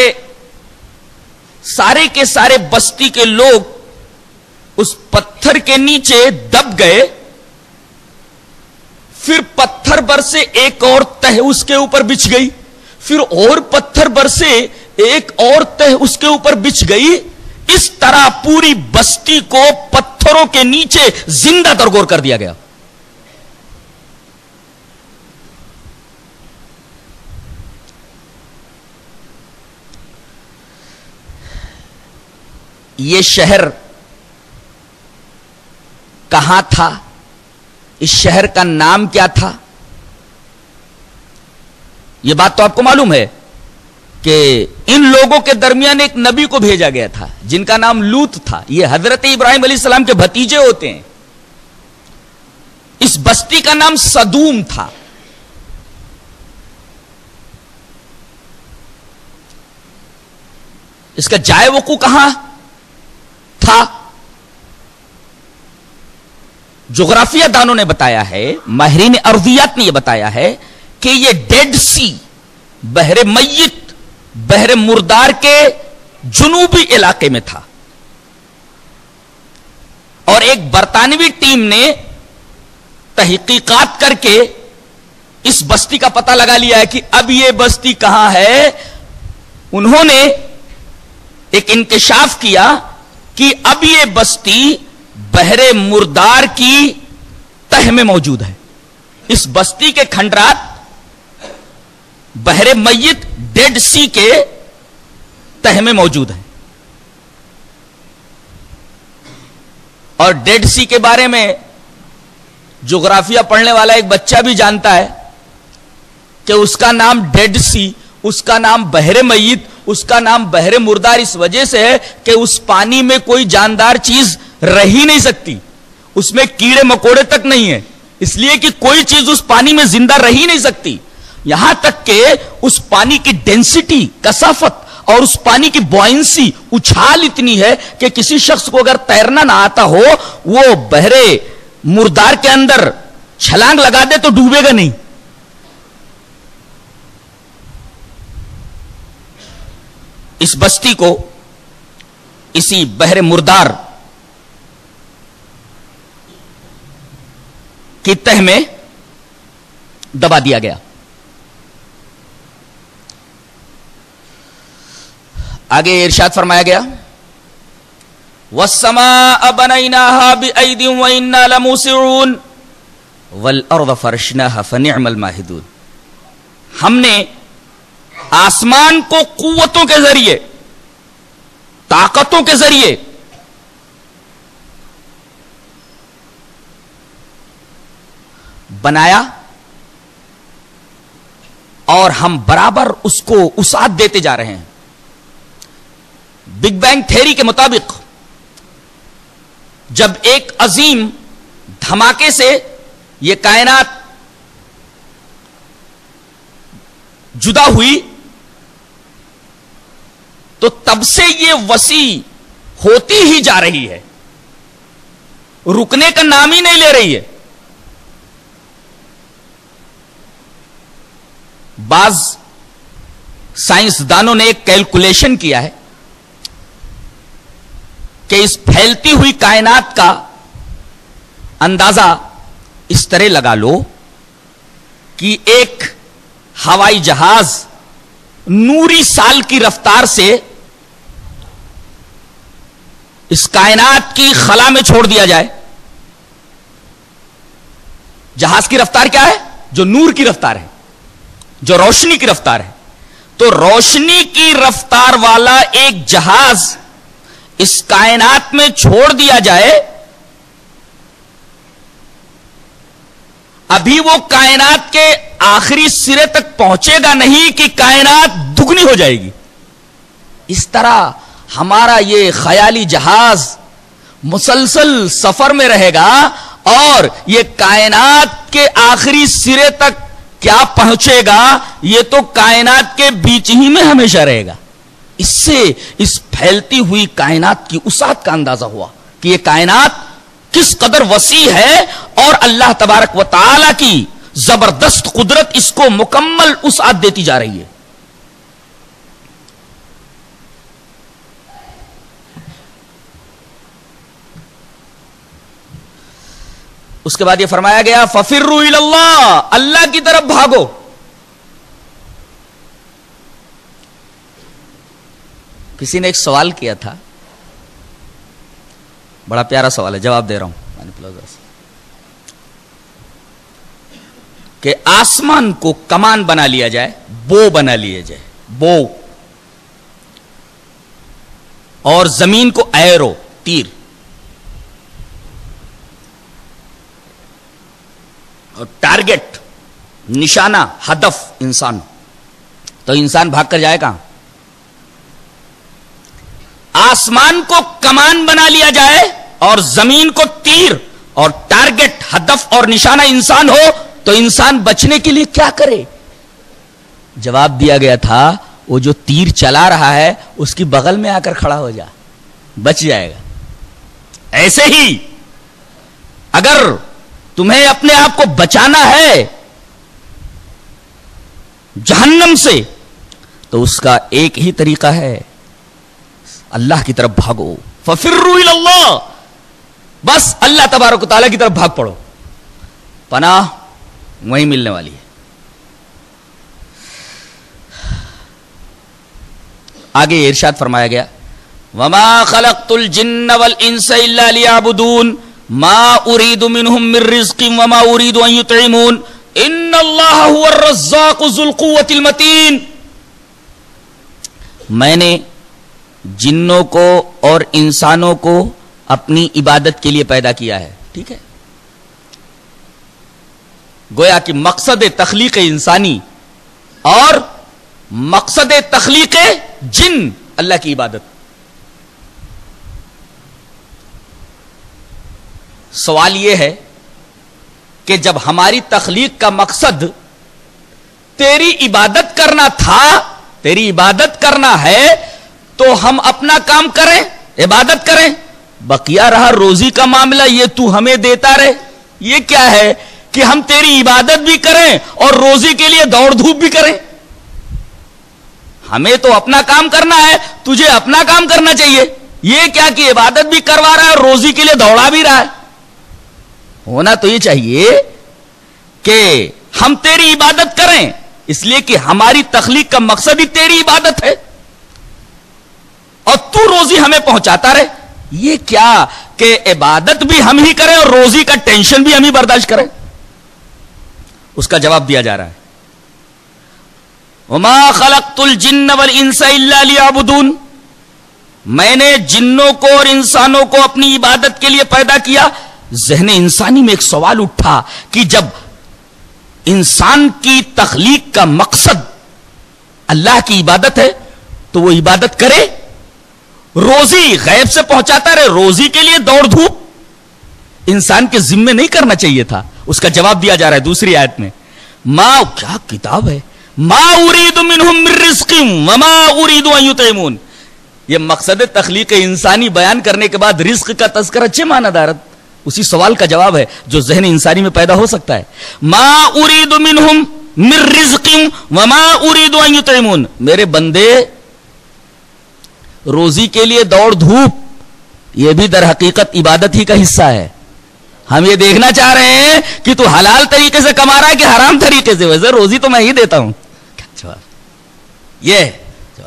سارے کے سارے بستی کے لوگ اس پتھر کے نیچے دب گئے. پھر پتھر برسے ایک اور تہ اس کے اوپر بچھ گئی، پھر اور پتھر برسے ایک اور تہ اس کے اوپر بچھ گئی. اس طرح پوری بستی کو پتھروں کے نیچے زندہ درگور کر دیا گیا. یہ شہر کہاں تھا؟ اس شہر کا نام کیا تھا؟ یہ بات تو آپ کو معلوم ہے کہ ان لوگوں کے درمیان ایک نبی کو بھیجا گیا تھا جن کا نام لوط تھا. یہ حضرت ابراہیم علیہ السلام کے بھتیجے ہوتے ہیں. اس بستی کا نام سدوم تھا. اس کا جائے وقوع کہاں تھا؟ جغرافیہ دانوں نے بتایا ہے، ماہرین ارضیات نے یہ بتایا ہے کہ یہ ڈیڈ سی، بحر میت، بحر مردار کے جنوبی علاقے میں تھا. اور ایک برطانوی ٹیم نے تحقیقات کر کے اس بستی کا پتہ لگا لیا ہے کہ اب یہ بستی کہاں ہے. انہوں نے ایک انکشاف کیا کہ اب یہ بستی بحر مردار کی تہ میں موجود ہے. اس بستی کے کھنڈرات بحر میت، ڈیڈ سی کے تہ میں موجود ہیں. اور ڈیڈ سی کے بارے میں جغرافیہ پڑھنے والا ایک بچہ بھی جانتا ہے کہ اس کا نام ڈیڈ سی، اس کا نام بحر میت، اس کا نام بحر مردار اس وجہ سے ہے کہ اس پانی میں کوئی جاندار چیز رہ ہی نہیں سکتی. اس میں کیڑے مکوڑے تک نہیں ہیں، اس لیے کہ کوئی چیز اس پانی میں زندہ رہ ہی نہیں سکتی. یہاں تک کہ اس پانی کی ڈینسٹی، کثافت اور اس پانی کی بوئنسی، اچھال اتنی ہے کہ کسی شخص کو اگر تیرنا نہ آتا ہو وہ بحر مردار کے اندر چھلانگ لگا دے تو ڈوبے گا نہیں. اس بستی کو اسی بحر مردار کی تہ میں دبا دیا گیا. آگے ارشاد فرمایا گیا، وَالسَّمَاءَ بَنَيْنَاهَا بِأَيْدٍ وَإِنَّا لَمُوسِعُونَ وَالْأَرْضَ فَرَشْنَاهَا فَنِعْمَ الْمَاهِدُونَ. ہم نے آسمان کو قوتوں کے ذریعے، طاقتوں کے ذریعے بنایا اور ہم برابر اس کو وسعت دیتے جا رہے ہیں. بگ بینگ تھیوری کے مطابق جب ایک عظیم دھماکے سے یہ کائنات جدا ہوئی تو تب سے یہ وسیع ہوتی ہی جا رہی ہے، رکنے کا نام ہی نہیں لے رہی ہے. بعض سائنسدانوں نے ایک کیلکولیشن کیا ہے کہ اس پھیلتی ہوئی کائنات کا اندازہ اس طرح لگا لو کہ ایک ہوائی جہاز نوری سال کی رفتار سے اس کائنات کی خلا میں چھوڑ دیا جائے جہاز کی رفتار کیا ہے؟ جو نور کی رفتار ہے، جو روشنی کی رفتار ہے. تو روشنی کی رفتار والا ایک جہاز اس کائنات میں چھوڑ دیا جائے، ابھی وہ کائنات کے آخری سرے تک پہنچے گا نہیں کہ کائنات دگنی ہو جائے گی. اس طرح ہمارا یہ خیالی جہاز مسلسل سفر میں رہے گا اور یہ کائنات کے آخری سرے تک کیا پہنچے گا؟ یہ تو کائنات کے بیچ ہی میں ہمیشہ رہے گا. اس سے اس پھیلتی ہوئی کائنات کی وسعت کا اندازہ ہوا کہ یہ کائنات کس قدر وسیع ہے اور اللہ تبارک و تعالی کی زبردست قدرت اس کو مکمل وسعت دیتی جا رہی ہے. اس کے بعد یہ فرمایا گیا فَفِرُّوا إِلَى اللَّهِ، اللہ کی طرف بھاگو. کسی نے ایک سوال کیا تھا، بڑا پیارا سوال ہے، جواب دے رہا ہوں کہ آسمان کو کمان بنا لیا جائے، بو بنا لیا جائے، بو، اور زمین کو ایرو، تیر، اور ٹارگٹ، نشانہ، ہدف انسان، تو انسان بھاگ کر جائے کہاں؟ آسمان کو کمان بنا لیا جائے اور زمین کو تیر اور ٹارگٹ، ہدف اور نشانہ انسان ہو تو انسان بچنے کے لیے کیا کرے؟ جواب دیا گیا تھا وہ جو تیر چلا رہا ہے اس کی بغل میں آ کر کھڑا ہو جا، بچ جائے گا. ایسے ہی اگر تمہیں اپنے آپ کو بچانا ہے جہنم سے تو اس کا ایک ہی طریقہ ہے، اللہ کی طرف بھاگو. فَفِرُّوا إِلَى اللَّهِ، بس اللہ تبارک و تعالیٰ کی طرف بھاگ پڑو، پناہ وہیں ملنے والی ہے. آگے ارشاد فرمایا گیا وَمَا خَلَقْتُ الْجِنَّ وَالْإِنسَ إِلَّا لِيَعْبُدُونَ مَا أُرِيدُ مِنْهُمْ مِنْ رِزْقٍ وَمَا أُرِيدُ أَنْ يُطْعِمُونَ إِنَّ اللَّهَ هُوَ الرَّزَّاقُ ذُو الْقُوَّةِ الْمَتِينُ. میں نے جنوں کو اور انسانوں کو اپنی عبادت کے لیے پیدا کیا ہے. ٹھیک ہے، گویا کہ مقصد تخلیق انسانی اور مقصد تخلیق جن اللہ کی عبادت. سوال یہ ہے کہ جب ہماری تخلیق کا مقصد تیری عبادت کرنا تھا، تیری عبادت کرنا ہے، تو ہم اپنا کام کریں، عبادت کریں، بقیہ رہا روزی کا معاملہ یہ تو ہمیں دیتا رہے. یہ کیا ہے کہ ہم تیری عبادت بھی کریں اور روزی کے لیے دوڑ دھوپ بھی کریں؟ ہمیں تو اپنا کام کرنا ہے، تجھے اپنا کام کرنا چاہیے. یہ کیا کہ عبادت بھی کروا رہا ہے اور روزی کے لیے دوڑا بھی رہا ہے؟ ہونا تو یہ چاہیے کہ ہم تیری عبادت کریں، اس لیے کہ ہماری تخلیق کا مقصد ہی تیری عبادت ہے، اور تو روزی ہمیں پہنچاتا رہے. یہ کیا کہ عبادت بھی ہم ہی کریں اور روزی کا ٹینشن بھی ہم ہی برداشت کریں؟ اس کا جواب دیا جا رہا ہے وَمَا خَلَقْتُ الْجِنَّ وَالْإِنسَ إِلَّا لِيَعْبُدُونَ، میں نے جنوں کو اور انسانوں کو اپنی عبادت کے لیے پیدا کیا. ذہن انسانی میں ایک سوال اٹھا کہ جب انسان کی تخلیق کا مقصد اللہ کی عبادت ہے تو وہ عبادت کرے، روزی غیب سے پہنچاتا رہے، روزی کے لیے دوڑ دھوپ انسان کے ذمے نہیں کرنا چاہیے تھا. اس کا جواب دیا جا رہا ہے دوسری آیت میں، ما، کیا کتاب ہے، ما اريد منهم من رزق وما اريد ان يطعمون. یہ مقصد تخلیق انسانی بیان کرنے کے بعد رزق کا تذکرہ اچھے معنی دارت اسی سوال کا جواب ہے جو ذہن انسانی میں پیدا ہو سکتا ہے. ما اريد منهم من رزق وما اريد ان يطعمون، میرے بندے روزی کے لیے دوڑ دھوپ یہ بھی در حقیقت عبادت ہی کا حصہ ہے. ہم یہ دیکھنا چاہ رہے ہیں کہ تو حلال طریقے سے کما رہا ہے کہ حرام طریقے سے، ویسے روزی تو میں ہی دیتا ہوں. یہ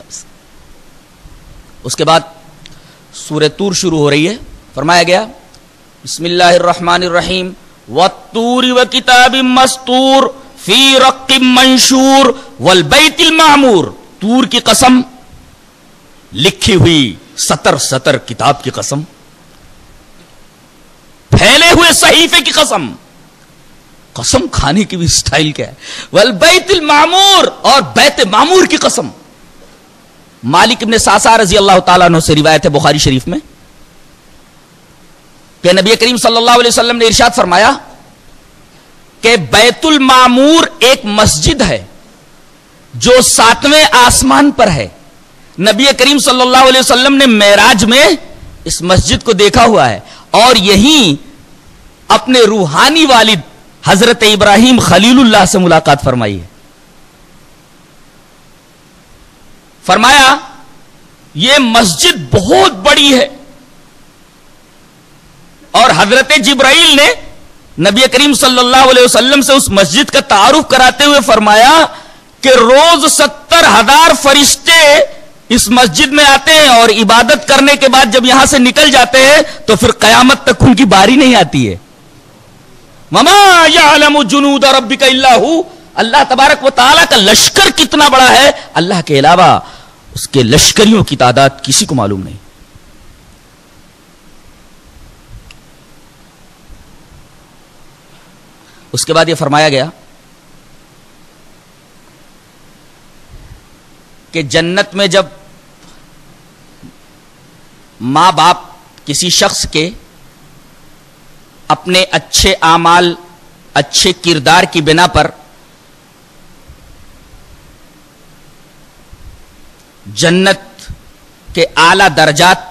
اس کے بعد سورہ طور شروع ہو رہی ہے. فرمایا گیا بسم اللہ الرحمن الرحیم वत्तूर व किताबिम मस्तूर फी रक्किम मंशूर वल बैतिल मामूर, तूर की कसम, लिखी हुई सतर सतर किताब की कसम, फैले हुए सहीफे की कसम। कसम खाने की भी स्टाइल क्या है। वल बैतिल मामूर, और बैत मामूर की कसम। मालिक इब्न सासा रजी अल्लाह ताला अन्हु से रिवायत है बुखारी शरीफ में कि नबी करीम सल्लल्लाहु अलैहि वसल्लम ने इरशाद फरमाया कि बैतुल मामूर एक मस्जिद है जो सातवें आसमान पर है। नबी करीम सल्लल्लाहु अलैहि वसल्लम ने मेराज में इस मस्जिद को देखा हुआ है और यहीं अपने रूहानी वालिद हजरत इब्राहिम खलीलुल्लाह से मुलाकात फरमाई है। फरमाया यह मस्जिद बहुत बड़ी है और हजरत जिब्राइल ने नबी करीम सल्लल्लाहु अलैहि वसल्लम से उस मस्जिद का तारुफ कराते हुए फरमाया कि रोज सत्तर हजार फरिश्ते इस मस्जिद में आते हैं और इबादत करने के बाद जब यहां से निकल जाते हैं तो फिर कयामत तक उनकी बारी नहीं आती है। वमा यअलमु जुनूद रब्बिका इल्ला हू, अल्लाह तबारक व तआला का लश्कर कितना बड़ा है, अल्लाह के अलावा उसके लश्करियों की तादाद किसी को मालूम नहीं। उसके बाद यह फरमाया गया कि जन्नत में जब मां बाप किसी शख्स के अपने अच्छे आमाल, अच्छे किरदार की बिना पर जन्नत के आला दर्जात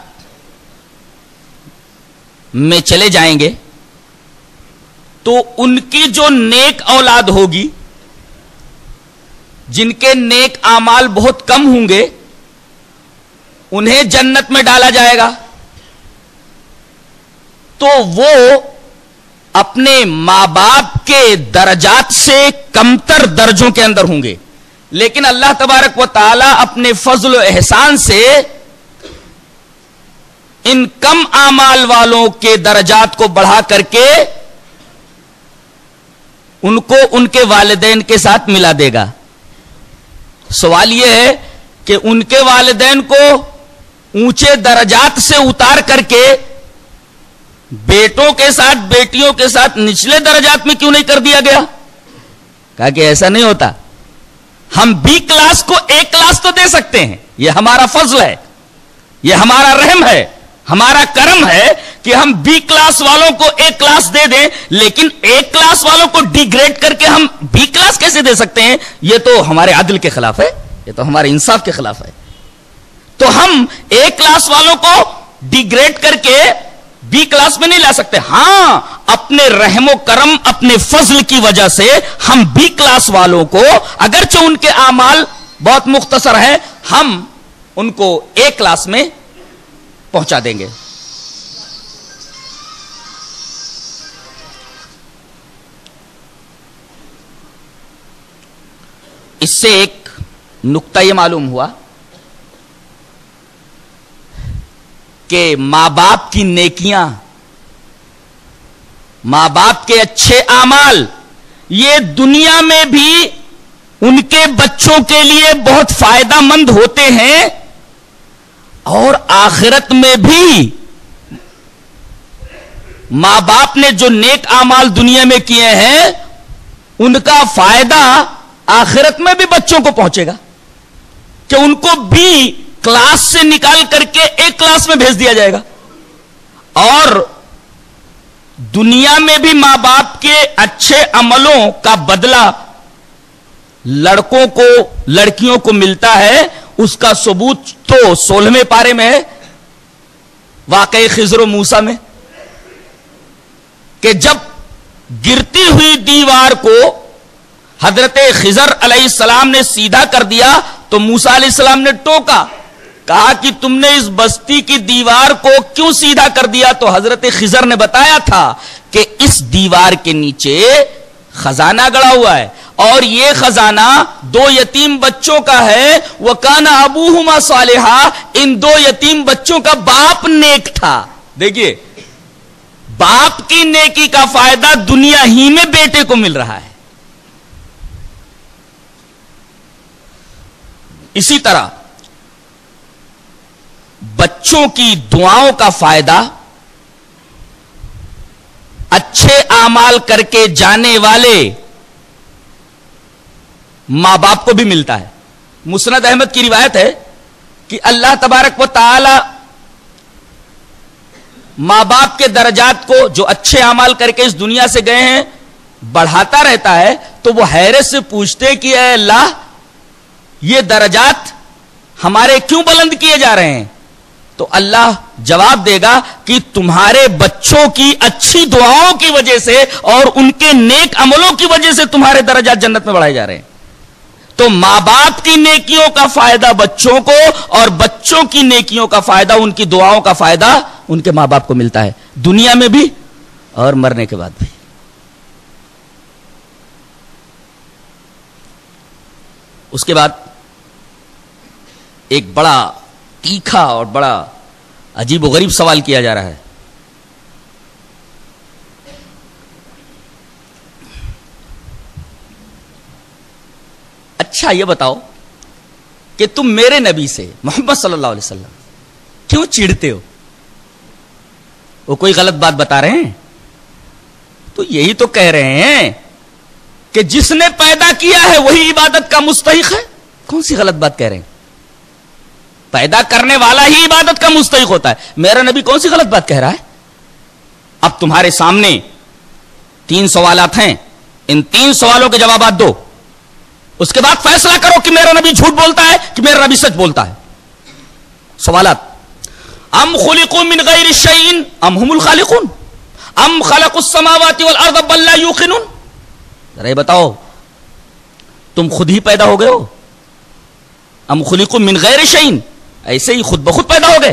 में चले जाएंगे तो उनकी जो नेक औलाद होगी, जिनके नेक आमाल बहुत कम होंगे, उन्हें जन्नत में डाला जाएगा तो वो अपने मां बाप के दर्जात से कमतर दर्जों के अंदर होंगे। लेकिन अल्लाह तबारक व ताला अपने फजल व एहसान से इन कम आमाल वालों के दर्जात को बढ़ा करके उनको उनके वालिदैन के साथ मिला देगा। सवाल यह है कि उनके वालिदैन को ऊंचे दर्जात से उतार करके बेटों के साथ, बेटियों के साथ निचले दर्जात में क्यों नहीं कर दिया गया? कहा कि ऐसा नहीं होता, हम बी क्लास को ए क्लास तो दे सकते हैं, यह हमारा फजल है, यह हमारा रहम है, हमारा करम है कि हम बी क्लास वालों को ए क्लास दे दें, लेकिन ए क्लास वालों को डिग्रेड करके हम बी क्लास कैसे दे सकते हैं? यह तो हमारे अदल के खिलाफ है, यह तो हमारे इंसाफ के खिलाफ है। तो हम ए क्लास वालों को डिग्रेड करके बी क्लास में नहीं ला सकते। हां, अपने रहमो करम, अपने फजल की वजह से हम बी क्लास वालों को, अगरचे उनके आमाल बहुत मुख्तसर है, हम उनको ए क्लास में पहुंचा देंगे। इससे एक नुक्ता यह मालूम हुआ कि मां बाप की नेकियां, मां बाप के अच्छे आमाल, ये दुनिया में भी उनके बच्चों के लिए बहुत फायदा मंद होते हैं और आखिरत में भी मां बाप ने जो नेक आमाल दुनिया में किए हैं उनका फायदा आखिरत में भी बच्चों को पहुंचेगा कि उनको भी क्लास से निकाल करके एक क्लास में भेज दिया जाएगा। और दुनिया में भी मां बाप के अच्छे अमलों का बदला लड़कों को, लड़कियों को मिलता है। उसका सबूत तो सोलहवें पारे में है, वाकई खिजर मूसा में, कि जब गिरती हुई दीवार को हजरत खिजर अलैहिस्सलाम ने सीधा कर दिया तो मूसा अलैहिस्सलाम ने टोका, कहा कि तुमने इस बस्ती की दीवार को क्यों सीधा कर दिया? तो हजरत खिजर ने बताया था कि इस दीवार के नीचे खजाना गड़ा हुआ है और यह खजाना दो यतीम बच्चों का है। वह काना अबूहुमा सालिहा, इन दो यतीम बच्चों का बाप नेक था। देखिए, باپ کی نیکی کا فائدہ دنیا ہی میں بیٹے کو مل رہا ہے. اسی طرح بچوں کی دعاؤں کا فائدہ اچھے اعمال کر کے جانے والے ماں باپ کو بھی ملتا ہے. مسند احمد کی روایت ہے کہ اللہ تبارک و تعالی ماں باپ کے درجات کو جو اچھے اعمال کر کے اس دنیا سے گئے ہیں بڑھاتا رہتا ہے. تو وہ حیرت سے پوچھتے کہ اے اللہ یہ درجات ہمارے کیوں بلند کیے جا رہے ہیں؟ تو اللہ جواب دے گا کہ تمہارے بچوں کی اچھی دعاؤں کی وجہ سے اور ان کے نیک عملوں کی وجہ سے تمہارے درجات جنت میں بڑھائے جا رہے ہیں. تو ماں باپ کی نیکیوں کا فائدہ بچوں کو اور بچوں کی نیکیوں کا فائدہ ان کی دعاؤں کا فائدہ ان کے ماں باپ کو ملتا ہے, دنیا میں بھی اور مرنے کے بعد بھی. اس کے بعد ایک بڑا تیکھا اور بڑا عجیب و غریب سوال کیا جا رہا ہے. اچھا یہ بتاؤ کہ تم میرے نبی سے محمد صلی اللہ علیہ وسلم کیوں چڑھتے ہو؟ وہ کوئی غلط بات بتا رہے ہیں؟ تو یہی تو کہہ رہے ہیں کہ جس نے پیدا کیا ہے وہی عبادت کا مستحق ہے. کون سی غلط بات کہہ رہے ہیں؟ پیدا کرنے والا ہی عبادت کا مستحق ہوتا ہے. میرا نبی کون سی غلط بات کہہ رہا ہے؟ اب تمہارے سامنے تین سوالات ہیں, ان تین سوالوں کے جوابات دو, اس کے بعد فیصلہ کرو کہ میرا نبی جھوٹ بولتا ہے کہ میرا نبی سچ بولتا ہے. سوالات: ام خلقوا من غیر شیء ام هم الخالقون ام خلقوا السماوات والارض بل لا یوقنون. ذرا یہ بتاؤ تم خود ہی پیدا ہو گئے ہو؟ ام خلقوا من غیر شیء, ایسے ہی خود بخود پیدا ہو گئے؟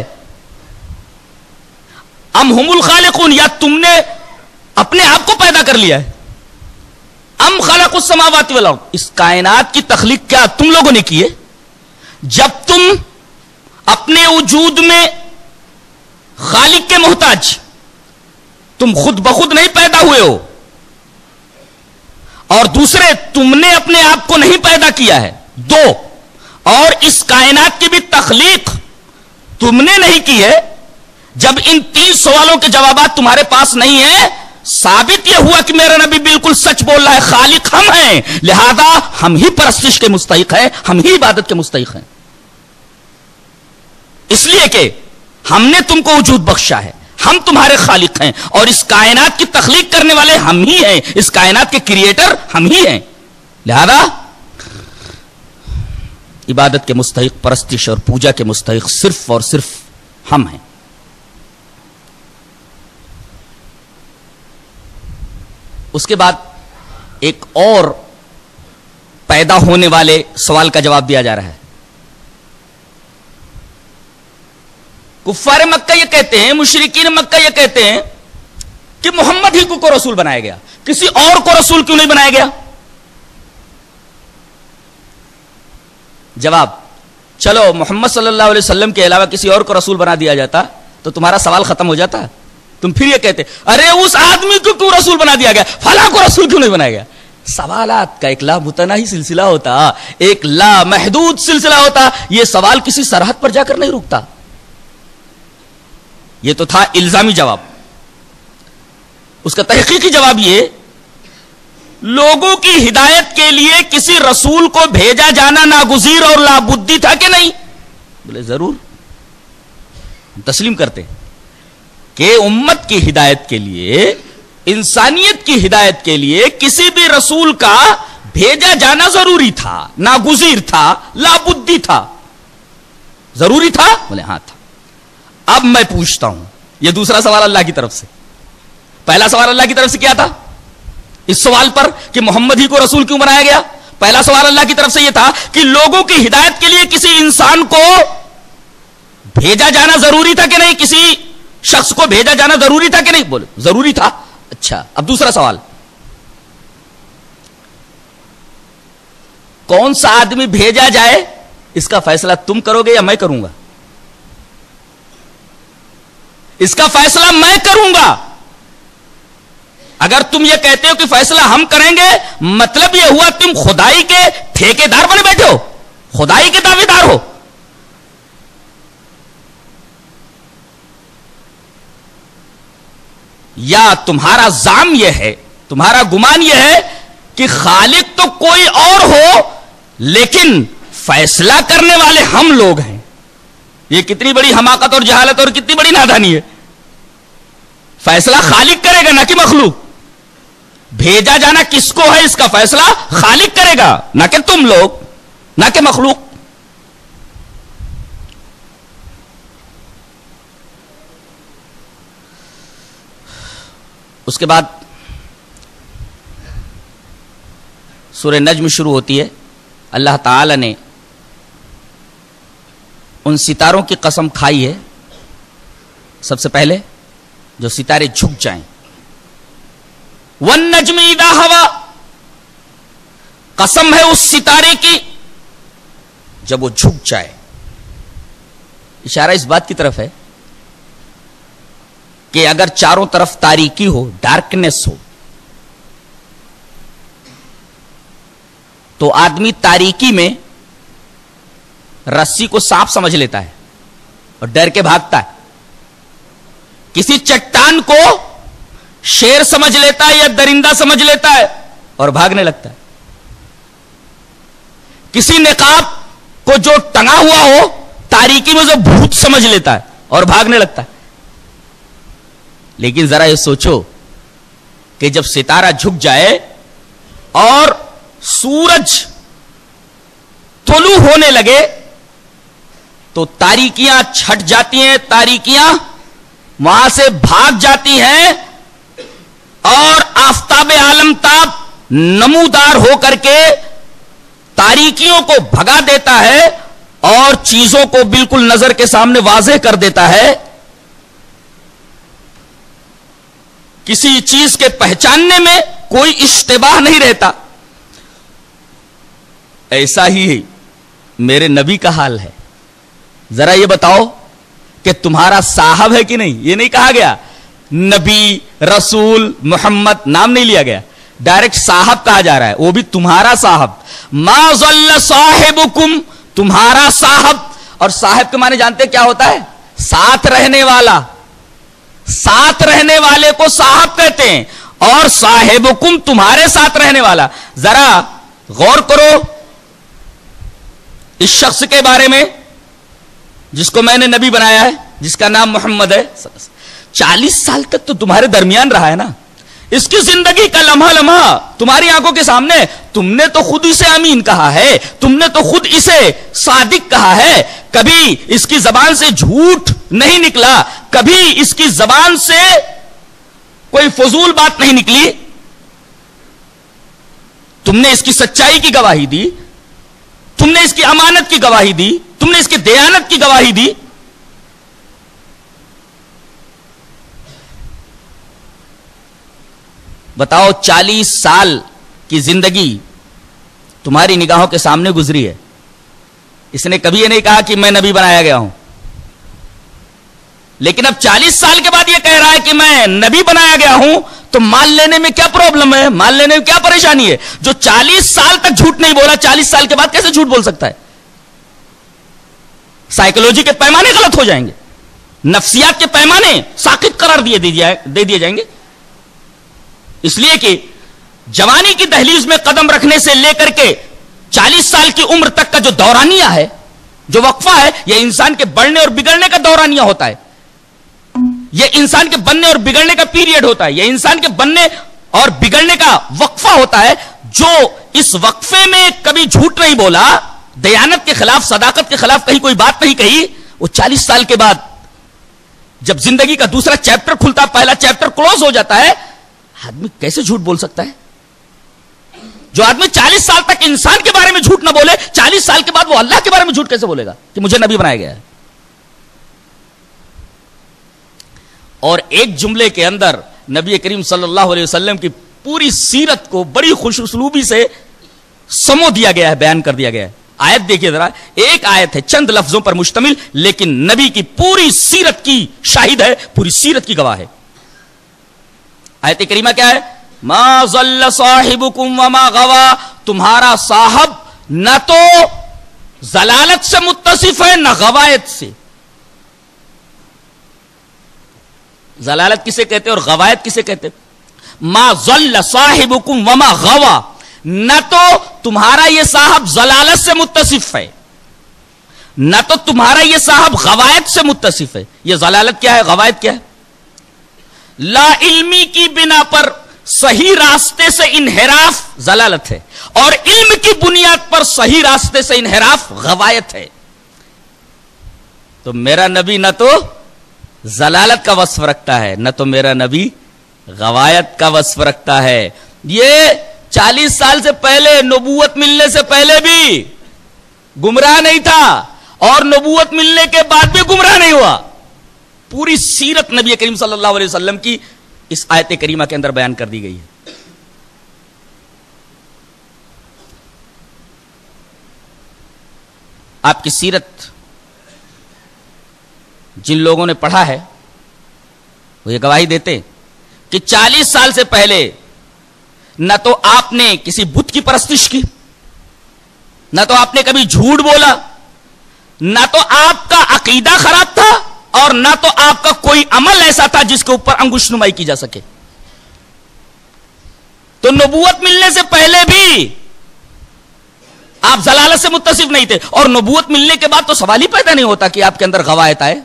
ام هم الخالقون, یا تم نے اپنے آپ کو پیدا کر لیا ہے؟ ام خلقوا السماوات والارض, اس کائنات کی تخلیق کیا تم لوگوں نے کی ہے؟ جب تم اپنے وجود میں خالق کے محتاج, تم خود بخود نہیں پیدا ہوئے ہو, اور دوسرے تم نے اپنے آپ کو نہیں پیدا کیا ہے. دو, اور اس کائنات کی بھی تخلیق تم نے نہیں کی ہے. جب ان تین سوالوں کے جوابات تمہارے پاس نہیں ہیں, ثابت یہ ہوا کہ میرا نبی بالکل سچ بول رہا ہے. خالق ہم ہیں, لہذا ہم ہی پرستش کے مستحق ہیں, ہم ہی عبادت کے مستحق ہیں, اس لیے کہ ہم نے تم کو وجود بخشا ہے, ہم تمہارے خالق ہیں, اور اس کائنات کی تخلیق کرنے والے ہم ہی ہیں, اس کائنات کے کریٹر ہم ہی ہیں, لہذا عبادت کے مستحق, پرستش اور پوجا کے مستحق صرف اور صرف ہم ہیں. اس کے بعد ایک اور پیدا ہونے والے سوال کا جواب دیا جا رہا ہے. کفار مکہ یہ کہتے ہیں, مشرکین مکہ یہ کہتے ہیں کہ محمد ہی کو رسول بنایا گیا, کسی اور کو رسول کیوں نہیں بنایا گیا؟ جواب: چلو محمد صلی اللہ علیہ وسلم کے علاوہ کسی اور کو رسول بنا دیا جاتا تو تمہارا سوال ختم ہو جاتا. تم پھر یہ کہتے ارے اس آدمی کو کیوں رسول بنا دیا گیا, فلاں کو رسول کیوں نہیں بنایا گیا؟ سوالات کا ایک لا متناہی سلسلہ ہوتا, ایک لا محدود سلسلہ ہوتا. یہ سوال کسی سرحد پر جا کر نہیں رکتا. یہ تو تھا الزامی جواب. اس کا تحقیقی جواب یہ, لوگوں کی ہدایت کے لیے کسی رسول کو بھیجا جانا ناگزیر اور لابدی تھا کہ نہیں؟ بولے ضرور, ہم تسلیم کرتے کہ امت کی ہدایت کے لیے, انسانیت کی ہدایت کے لیے کسی بھی رسول کا بھیجا جانا ضروری تھا, ناگزیر تھا, لابدی تھا. ضروری تھا؟ بولے ہاں تھا. اب میں پوچھتا ہوں, یہ دوسرا سوال اللہ کی طرف سے. پہلا سوال اللہ کی طرف سے کیا تھا اس سوال پر کہ محمد ہی کو رسول کیوں بنایا گیا؟ پہلا سوال اللہ کی طرف سے یہ تھا کہ لوگوں کی ہدایت کے لیے کسی انسان کو بھیجا جانا ضروری تھا کہ نہیں, کسی شخص کو بھیجا جانا ضروری تھا کہ نہیں؟ بولے ضروری تھا. اچھا, اب دوسرا سوال, کون سا آدمی بھیجا جائے اس کا فیصلہ تم کرو گے یا میں کروں گا؟ اس کا فیصلہ میں کروں گا. اگر تم یہ کہتے ہو کہ فیصلہ ہم کریں گے، مطلب یہ ہوا تم خدائی کے ٹھیکیدار بنے بیٹھے ہو، خدائی کے دعوے دار ہو. یا تمہارا زعم یہ ہے، تمہارا گمان یہ ہے کہ خالق تو کوئی اور ہو لیکن فیصلہ کرنے والے ہم لوگ ہیں. یہ کتنی بڑی حماقت اور جہالت اور کتنی بڑی نادانی ہے. فیصلہ خالق کرے گا نہ کہ مخلوق. بھیجا جانا کس کو ہے اس کا فیصلہ خالق کرے گا، نہ کہ تم لوگ، نہ کہ مخلوق. اس کے بعد سورہ نجم شروع ہوتی ہے. اللہ تعالی نے ان ستاروں کی قسم کھائی ہے سب سے پہلے جو ستارے جھک جائیں. وَالنَّجْمِ إِذَا هَوَىٰ، قسم ہے اس ستارے کی جب وہ جھک جائے. اشارہ اس بات کی طرف ہے کہ اگر چاروں طرف تاریکی ہو، ڈارکنیس ہو، تو آدمی تاریکی میں رسی کو سانپ سمجھ لیتا ہے اور ڈر کے بھاگتا ہے. کسی چٹان کو شیر سمجھ لیتا ہے یا درندہ سمجھ لیتا ہے اور بھاگنے لگتا ہے. کسی نقاب کو جو ٹنگا ہوا ہو تاریکی میں سے بھوت سمجھ لیتا ہے اور بھاگنے لگتا ہے. لیکن ذرا یہ سوچو کہ جب ستارہ جھک جائے اور سورج طلوع ہونے لگے تو تاریکیاں چھٹ جاتی ہیں، تاریکیاں وہاں سے بھاگ جاتی ہیں اور آفتاب عالم تاب نمودار ہو کر کے تاریکیوں کو بھگا دیتا ہے اور چیزوں کو بالکل نظر کے سامنے واضح کر دیتا ہے. کسی چیز کے پہچاننے میں کوئی اشتباہ نہیں رہتا. ایسا ہی میرے نبی کا حال ہے. ذرا یہ بتاؤ کہ تمہارا صاحب ہے کہ نہیں. یہ نہیں کہا گیا نبی رسول محمد، نام نہیں لیا گیا، ڈائریکٹ صاحب کہا جا رہا ہے، وہ بھی تمہارا صاحب. ما ضل صاحبکم، تمہارا صاحب. اور صاحب کے معنی جانتے کیا ہوتا ہے؟ ساتھ رہنے والا. ساتھ رہنے والے کو صاحب کہتے ہیں اور صاحبکم تمہارے ساتھ رہنے والا. ذرا غور کرو اس شخص کے بارے میں جس کو میں نے نبی بنایا ہے، جس کا نام محمد ہے. چالیس سال تک تو تمہارے درمیان رہا ہے نا. اس کی زندگی کا لمحہ لمحہ تمہاری آنکھوں کے سامنے. تم نے تو خود اسے امین کہا ہے، تم نے تو خود اسے صادق کہا ہے. کبھی اس کی زبان سے جھوٹ نہیں نکلا، کبھی اس کی زبان سے کوئی فضول بات نہیں نکلی. تم نے اس کی سچائی کی گواہی دی، تم نے اس کی امانت کی گواہی دی، تم نے اس کی دیانت کی گواہی دی. بتاؤ چالیس سال کی زندگی تمہاری نگاہوں کے سامنے گزری ہے. اس نے کبھی یہ نہیں کہا کہ میں نبی بنایا گیا ہوں. لیکن اب چالیس سال کے بعد یہ کہہ رہا ہے کہ میں نبی بنایا گیا ہوں. تو مان لینے میں کیا پرابلم ہے؟ مان لینے میں کیا پریشانی ہے؟ جو چالیس سال تک جھوٹ نہیں بولا، چالیس سال کے بعد کیسے جھوٹ بول سکتا ہے؟ سائیکولوجی کے پیمانے غلط ہو جائیں گے، نفسیات کے پیمانے ساقط قرار دیے دے دیے جائیں گے. اس لیے کہ جوانی کی دہلیز میں قدم رکھنے سے لے کر کے چالیس سال کی عمر تک کا جو دورانیہ ہے، جو وقفہ ہے، یہ انسان کے بڑھنے اور بگڑنے کا دورانیہ ہوتا ہے. یہ انسان کے بننے اور بگڑنے کا پیریڈ ہوتا ہے. یہ انسان کے بننے اور بگڑنے کا وقفہ ہوتا ہے. جو اس وقفے میں کبھی جھوٹ نہیں بولا، دیانت کے خلاف، صداقت کے خلاف کہیں کوئی بات نہیں کہی، وہ چالیس سال کے بعد جب زندگی کا دوسرا چیپٹر کھلتا، پہلا چیپٹر کلوز ہو جاتا ہے، آدمی کیسے جھوٹ بول سکتا ہے؟ جو آدمی چالیس سال تک انسان کے بارے میں جھوٹ نہ بولے، چالیس سال کے بعد وہ اللہ کے بارے میں جھوٹ کیسے بولے گا کہ مجھے نبی بنایا گیا ہے؟ اور ایک جملے کے اندر نبی کریم صلی اللہ علیہ وسلم کی پوری سیرت کو بڑی خوش اسلوبی سے سمو دیا گیا ہے، بیان کر دیا گیا ہے. آیت دیکھیے ذرا، ایک آیت ہے چند لفظوں پر مشتمل، لیکن نبی کی پوری سیرت کی شاہد ہے، پوری سیرت کی گواہ ہے. آیت کریمہ کیا ہے؟ ما ضل صاحبکم وما غوا، تمہارا صاحب نہ تو ضلالت سے متصف ہے نہ غوایت سے. ضلالت کسے کہتے اور غوایت کسے کہتے؟ ما ضل صاحبکم وما غوا، نہ تو تمہارا یہ صاحب ضلالت سے متصف ہے نہ تو تمہارا یہ صاحب غوایت سے متصف ہے. یہ ضلالت کیا ہے، غوایت کیا ہے؟ لا علمی کی بنا پر صحیح راستے سے انحراف ضلالت ہے، اور علم کی بنیاد پر صحیح راستے سے انحراف غوایت ہے. تو میرا نبی نہ تو ضلالت کا وصف رکھتا ہے نہ تو میرا نبی غوایت کا وصف رکھتا ہے. یہ چالیس سال سے پہلے، نبوت ملنے سے پہلے بھی گمراہ نہیں تھا اور نبوت ملنے کے بعد بھی گمراہ نہیں ہوا. پوری سیرت نبی کریم صلی اللہ علیہ وسلم کی اس آیت کریمہ کے اندر بیان کر دی گئی ہے. آپ کی سیرت جن لوگوں نے پڑھا ہے وہ یہ گواہی دیتے کہ چالیس سال سے پہلے نہ تو آپ نے کسی بت کی پرستش کی، نہ تو آپ نے کبھی جھوٹ بولا، نہ تو آپ کا عقیدہ خراب تھا، اور نہ تو آپ کا کوئی عمل ایسا تھا جس کے اوپر انگوش نمائی کی جا سکے. تو نبوت ملنے سے پہلے بھی آپ ضلالت سے متصف نہیں تھے، اور نبوت ملنے کے بعد تو سوال ہی پیدا نہیں ہوتا کہ آپ کے اندر غوایت آئے.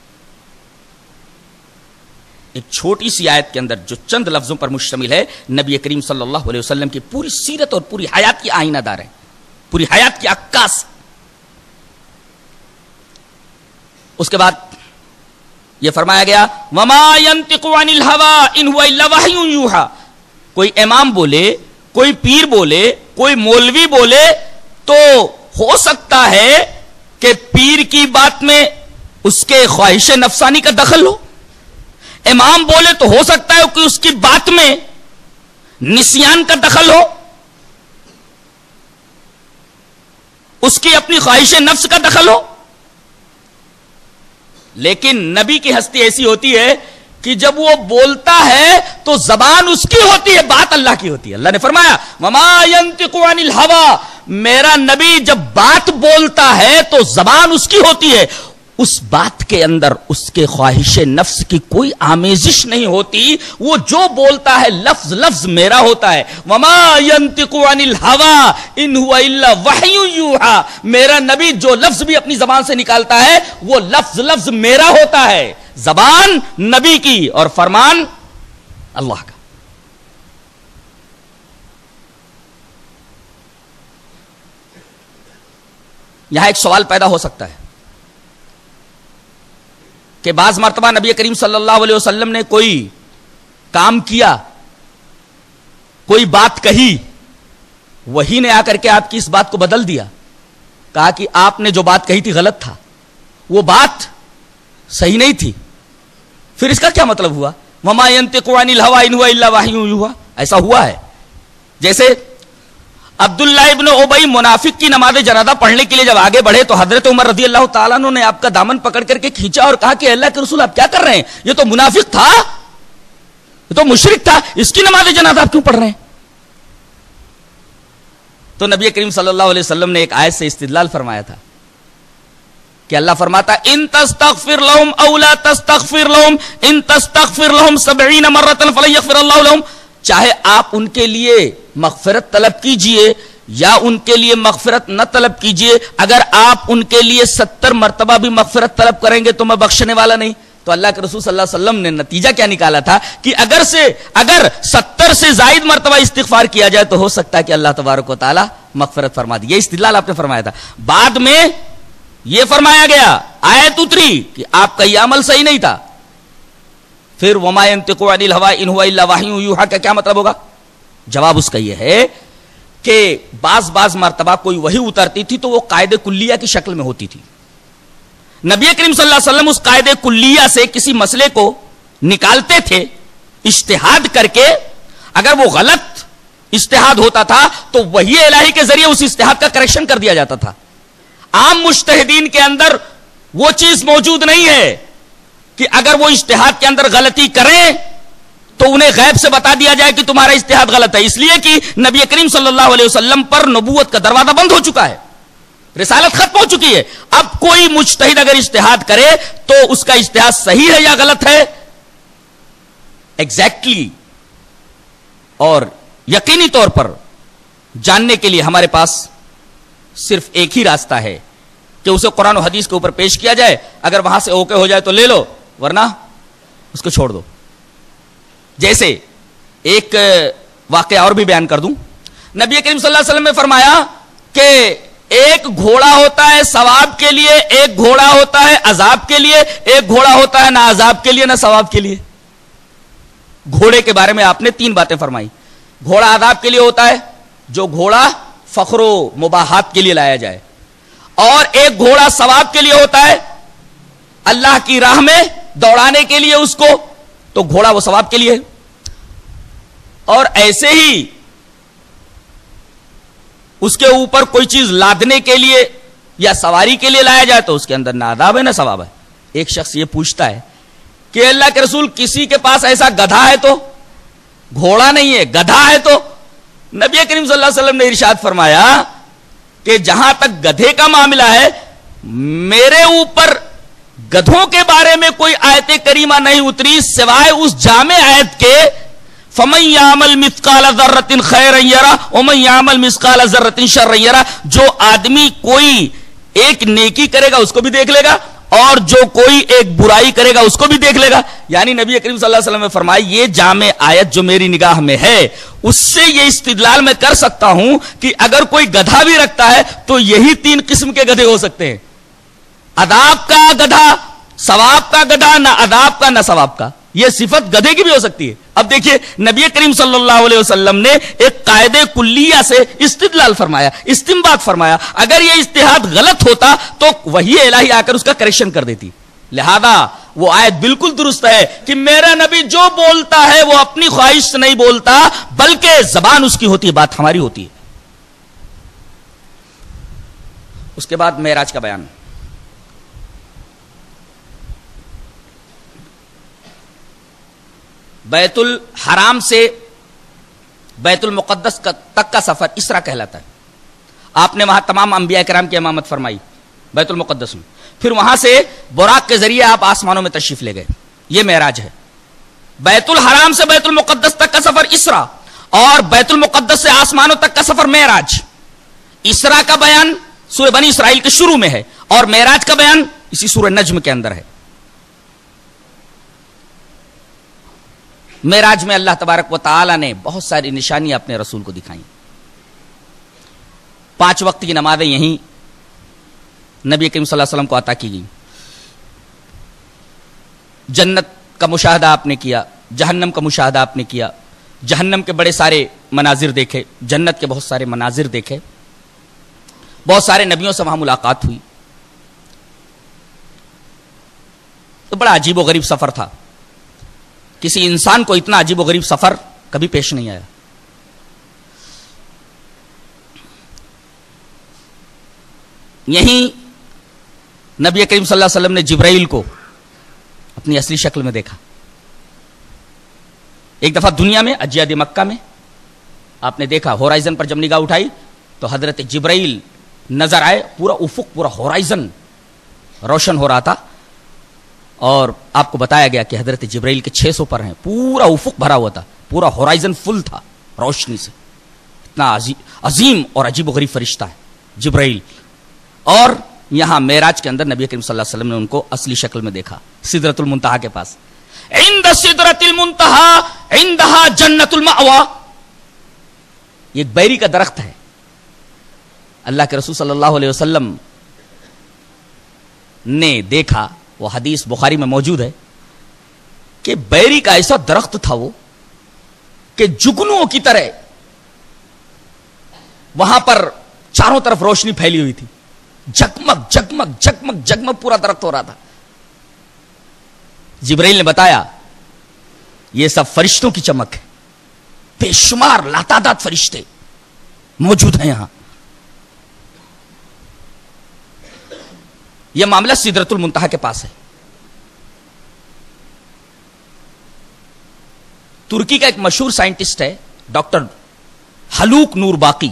ایک چھوٹی سی آیت کے اندر جو چند لفظوں پر مشتمل ہے، نبی کریم صلی اللہ علیہ وسلم کی پوری سیرت اور پوری حیات کی آئینہ دار ہے، پوری حیات کی عکاس. اس کے بعد یہ فرمایا گیا وما ينطق عن الهوى ان هو الا وحی یوحى. کوئی امام بولے، کوئی پیر بولے، کوئی مولوی بولے تو ہو سکتا ہے کہ پیر کی بات میں اس کے خواہش نفسانی کا دخل ہو، امام بولے تو ہو سکتا ہے کہ اس کی بات میں نسیان کا دخل ہو، اس کی اپنی خواہش نفس کا دخل ہو. لیکن نبی کی ہستی ایسی ہوتی ہے کہ جب وہ بولتا ہے تو زبان اس کی ہوتی ہے، بات اللہ کی ہوتی ہے. اللہ نے فرمایا وما ينطق عن الهوى، میرا نبی جب بات بولتا ہے تو زبان اس کی ہوتی ہے، اس بات کے اندر اس کے خواہش نفس کی کوئی آمیزش نہیں ہوتی. وہ جو بولتا ہے لفظ لفظ میرا ہوتا ہے. وما ينطق عن الهوى ان هو الا وحی یوحى، میرا نبی جو لفظ بھی اپنی زبان سے نکالتا ہے وہ لفظ لفظ میرا ہوتا ہے. زبان نبی کی اور فرمان اللہ کا. یہاں ایک سوال پیدا ہو سکتا ہے کہ بعض مرتبہ نبی کریم صلی اللہ علیہ وسلم نے کوئی کام کیا، کوئی بات کہی، وہی نے آ کر کے آپ کی اس بات کو بدل دیا، کہا کہ آپ نے جو بات کہی تھی غلط تھا، وہ بات صحیح نہیں تھی. پھر اس کا کیا مطلب ہوا؟ وما ينطق عن الهوى ان هو الا وحی یوحى. ایسا ہوا ہے جیسے عبداللہ ابن ابی منافق کی نماز جنازہ پڑھنے کے لیے جب آگے بڑھے تو حضرت عمر رضی اللہ تعالیٰ عنہ نے آپ کا دامن پکڑ کر کے کھینچا اور کہا کہ اللہ کے رسول آپ کیا کر رہے ہیں؟ یہ تو منافق تھا، یہ تو مشرک تھا، اس کی نماز جنازہ آپ کیوں پڑھ رہے ہیں؟ تو نبی کریم صلی اللہ علیہ وسلم نے ایک آیت سے استدلال فرمایا تھا کہ اللہ فرماتا ان تستغفر لهم او لا تستغفر لهم ان تستغفر لهم سبعین مرۃ فلن یغفر اللہ لهم، چاہے آپ ان کے لیے مغفرت طلب کیجئے یا ان کے لیے مغفرت نہ طلب کیجئے، اگر آپ ان کے لیے ستر مرتبہ بھی مغفرت طلب کریں گے تو میں بخشنے والا نہیں. تو اللہ کے رسول صلی اللہ علیہ وسلم نے نتیجہ کیا نکالا تھا کہ اگر سے اگر ستر سے زائد مرتبہ استغفار کیا جائے تو ہو سکتا ہے کہ اللہ تبارک و تعالی مغفرت فرما دے. یہ استدلال آپ نے فرمایا تھا. بعد میں یہ فرمایا گیا، آیت اتری کہ آپ کا یہ عمل صحیح نہیں تھا. پھر وما ينطق عن الهوى ان هو الا وحی یوحى کا کیا مطلب ہوگا؟ جواب اس کا یہ ہے کہ بعض بعض مرتبہ کوئی وحی اترتی تھی تو وہ قاعدہ کلیہ کی شکل میں ہوتی تھی. نبی کریم صلی اللہ علیہ وسلم اس قاعدہ کلیہ سے کسی مسئلے کو نکالتے تھے اجتہاد کر کے. اگر وہ غلط اجتہاد ہوتا تھا تو وحی الہی کے ذریعے اس اجتہاد کا کریکشن کر دیا جاتا تھا. عام مجتہدین کے اندر وہ چیز موجود نہیں ہے کہ اگر وہ اجتہاد کے اندر غلطی کریں تو انہیں غیب سے بتا دیا جائے کہ تمہارا اجتہاد غلط ہے، اس لیے کہ نبی کریم صلی اللہ علیہ وسلم پر نبوت کا دروازہ بند ہو چکا ہے، رسالت ختم ہو چکی ہے. اب کوئی مجتہد اگر اجتہاد کرے تو اس کا اجتہاد صحیح ہے یا غلط ہے ایگزیکٹلی exactly. اور یقینی طور پر جاننے کے لیے ہمارے پاس صرف ایک ہی راستہ ہے کہ اسے قرآن و حدیث کے اوپر پیش کیا جائے. اگر وہاں سے اوکے ہو جائے تو لے لو، ورنہ اس کو چھوڑ دو. جیسے ایک واقعہ اور بھی بیان کر دوں. نبی کریم صلی اللہ علیہ وسلم نے فرمایا کہ ایک گھوڑا ہوتا ہے ثواب کے لیے، ایک گھوڑا ہوتا ہے عذاب کے لیے، ایک گھوڑا ہوتا ہے نہ عذاب کے لیے نہ ثواب کے لیے. گھوڑے کے بارے میں آپ نے تین باتیں فرمائی. گھوڑا عذاب کے لیے ہوتا ہے، جو گھوڑا فخر و مباحات کے لیے لایا جائے، اور ایک گھوڑا ثواب کے لیے ہوتا ہے، اللہ کی راہ میں دوڑانے کے لیے اس کو، تو گھوڑا وہ ثواب کے لیے. اور ایسے ہی اس کے اوپر کوئی چیز لادنے کے لیے یا سواری کے لیے لایا جائے تو اس کے اندر نہ عذاب ہے نہ ثواب ہے. ایک شخص یہ پوچھتا ہے کہ اللہ کے رسول کسی کے پاس ایسا گدھا ہے تو، گھوڑا نہیں ہے گدھا ہے تو. نبی کریم صلی اللہ علیہ وسلم نے ارشاد فرمایا کہ جہاں تک گدھے کا معاملہ ہے، میرے اوپر گدھوں کے بارے میں کوئی آیت کریمہ نہیں اتری سوائے اس جامع آیت کے فَمَن يَعْمَلْ مِثْقَالَ ذَرَّةٍ خَيْرًا يَرَهُ وَمَن يَعْمَلْ مِثْقَالَ ذَرَّةٍ شَرًّا يَرَهُ. جو آدمی کوئی ایک نیکی کرے گا اس کو بھی دیکھ لے گا، اور جو کوئی ایک برائی کرے گا اس کو بھی دیکھ لے گا. یعنی نبی کریم صلی اللہ علیہ وسلم نے فرمایا یہ جامع آیت جو میری نگاہ میں ہے اس سے یہ استدلال میں کر سکتا ہوں کہ اگر کوئی گدھا بھی رکھتا ہے تو یہی تین قسم کے گدھے ہو سکتے ہیں: عذاب کا گدھا، ثواب کا گدھا، نہ عذاب کا نہ ثواب کا. یہ صفت گدھے کی بھی ہو سکتی ہے. اب دیکھیے نبی کریم صلی اللہ علیہ وسلم نے ایک قاعدے کلیہ سے استدلال فرمایا، استنباط فرمایا. اگر یہ اجتہاد غلط ہوتا تو وحی الہی آ کر اس کا کریکشن کر دیتی. لہذا وہ آیت بالکل درست ہے کہ میرا نبی جو بولتا ہے وہ اپنی خواہش سے نہیں بولتا، بلکہ زبان اس کی ہوتی ہے، بات ہماری ہوتی ہے. اس کے بعد معراج کا بیان. بیت الحرام سے بیت المقدس کا تک کا سفر اسرا کہلاتا ہے. آپ نے وہاں تمام انبیاء کرام کی امامت فرمائی بیت المقدس میں. پھر وہاں سے براق کے ذریعے آپ آسمانوں میں تشریف لے گئے. یہ معراج ہے. بیت الحرام سے بیت المقدس تک کا سفر اسرا، اور بیت المقدس سے آسمانوں تک کا سفر معراج. اسرا کا بیان سورہ بنی اسرائیل کے شروع میں ہے، اور معراج کا بیان اسی سورہ نجم کے اندر ہے. معراج میں اللہ تبارک و تعالی نے بہت ساری نشانیاں اپنے رسول کو دکھائیں. پانچ وقت کی نمازیں یہیں نبی کریم صلی اللہ علیہ وسلم کو عطا کی گئی. جنت کا مشاہدہ آپ نے کیا، جہنم کا مشاہدہ آپ نے کیا. جہنم کے بڑے سارے مناظر دیکھے، جنت کے بہت سارے مناظر دیکھے. بہت سارے نبیوں سے وہاں ملاقات ہوئی. تو بڑا عجیب و غریب سفر تھا. کسی انسان کو اتنا عجیب و غریب سفر کبھی پیش نہیں آیا. یہیں نبی کریم صلی اللہ علیہ وسلم نے جبرائیل کو اپنی اصلی شکل میں دیکھا. ایک دفعہ دنیا میں اجیاد مکہ میں آپ نے دیکھا، ہورائزن پر جب نگاہ اٹھائی تو حضرت جبرائیل نظر آئے. پورا افق، پورا ہورائزن روشن ہو رہا تھا، اور آپ کو بتایا گیا کہ حضرت جبرائیل کے چھ سو پر ہیں. پورا افق بھرا ہوا تھا، پورا ہورائزن فل تھا روشنی سے. اتنا عظیم اور عجیب و غریب فرشتہ ہے جبرائیل. اور یہاں معراج کے اندر نبی کریم صلی اللہ علیہ وسلم نے ان کو اصلی شکل میں دیکھا سدرۃ المنتہا کے پاس. عند سدرۃ المنتہا عندہا جنت المأوی. یہ ایک بیری کا درخت ہے. اللہ کے رسول صلی اللہ علیہ وسلم نے دیکھا، وہ حدیث بخاری میں موجود ہے کہ بیری کا ایسا درخت تھا وہ کہ جگنوں کی طرح وہاں پر چاروں طرف روشنی پھیلی ہوئی تھی. جگمگ جگمگ جگمگ جگمگ پورا درخت ہو رہا تھا. جبرائیل نے بتایا یہ سب فرشتوں کی چمک ہے. بے شمار لاتعداد فرشتے موجود ہیں یہاں. یہ معاملہ سدرۃ المنتہا کے پاس ہے. ترکی کا ایک مشہور سائنٹسٹ ہے ڈاکٹر حلوق نور باقی.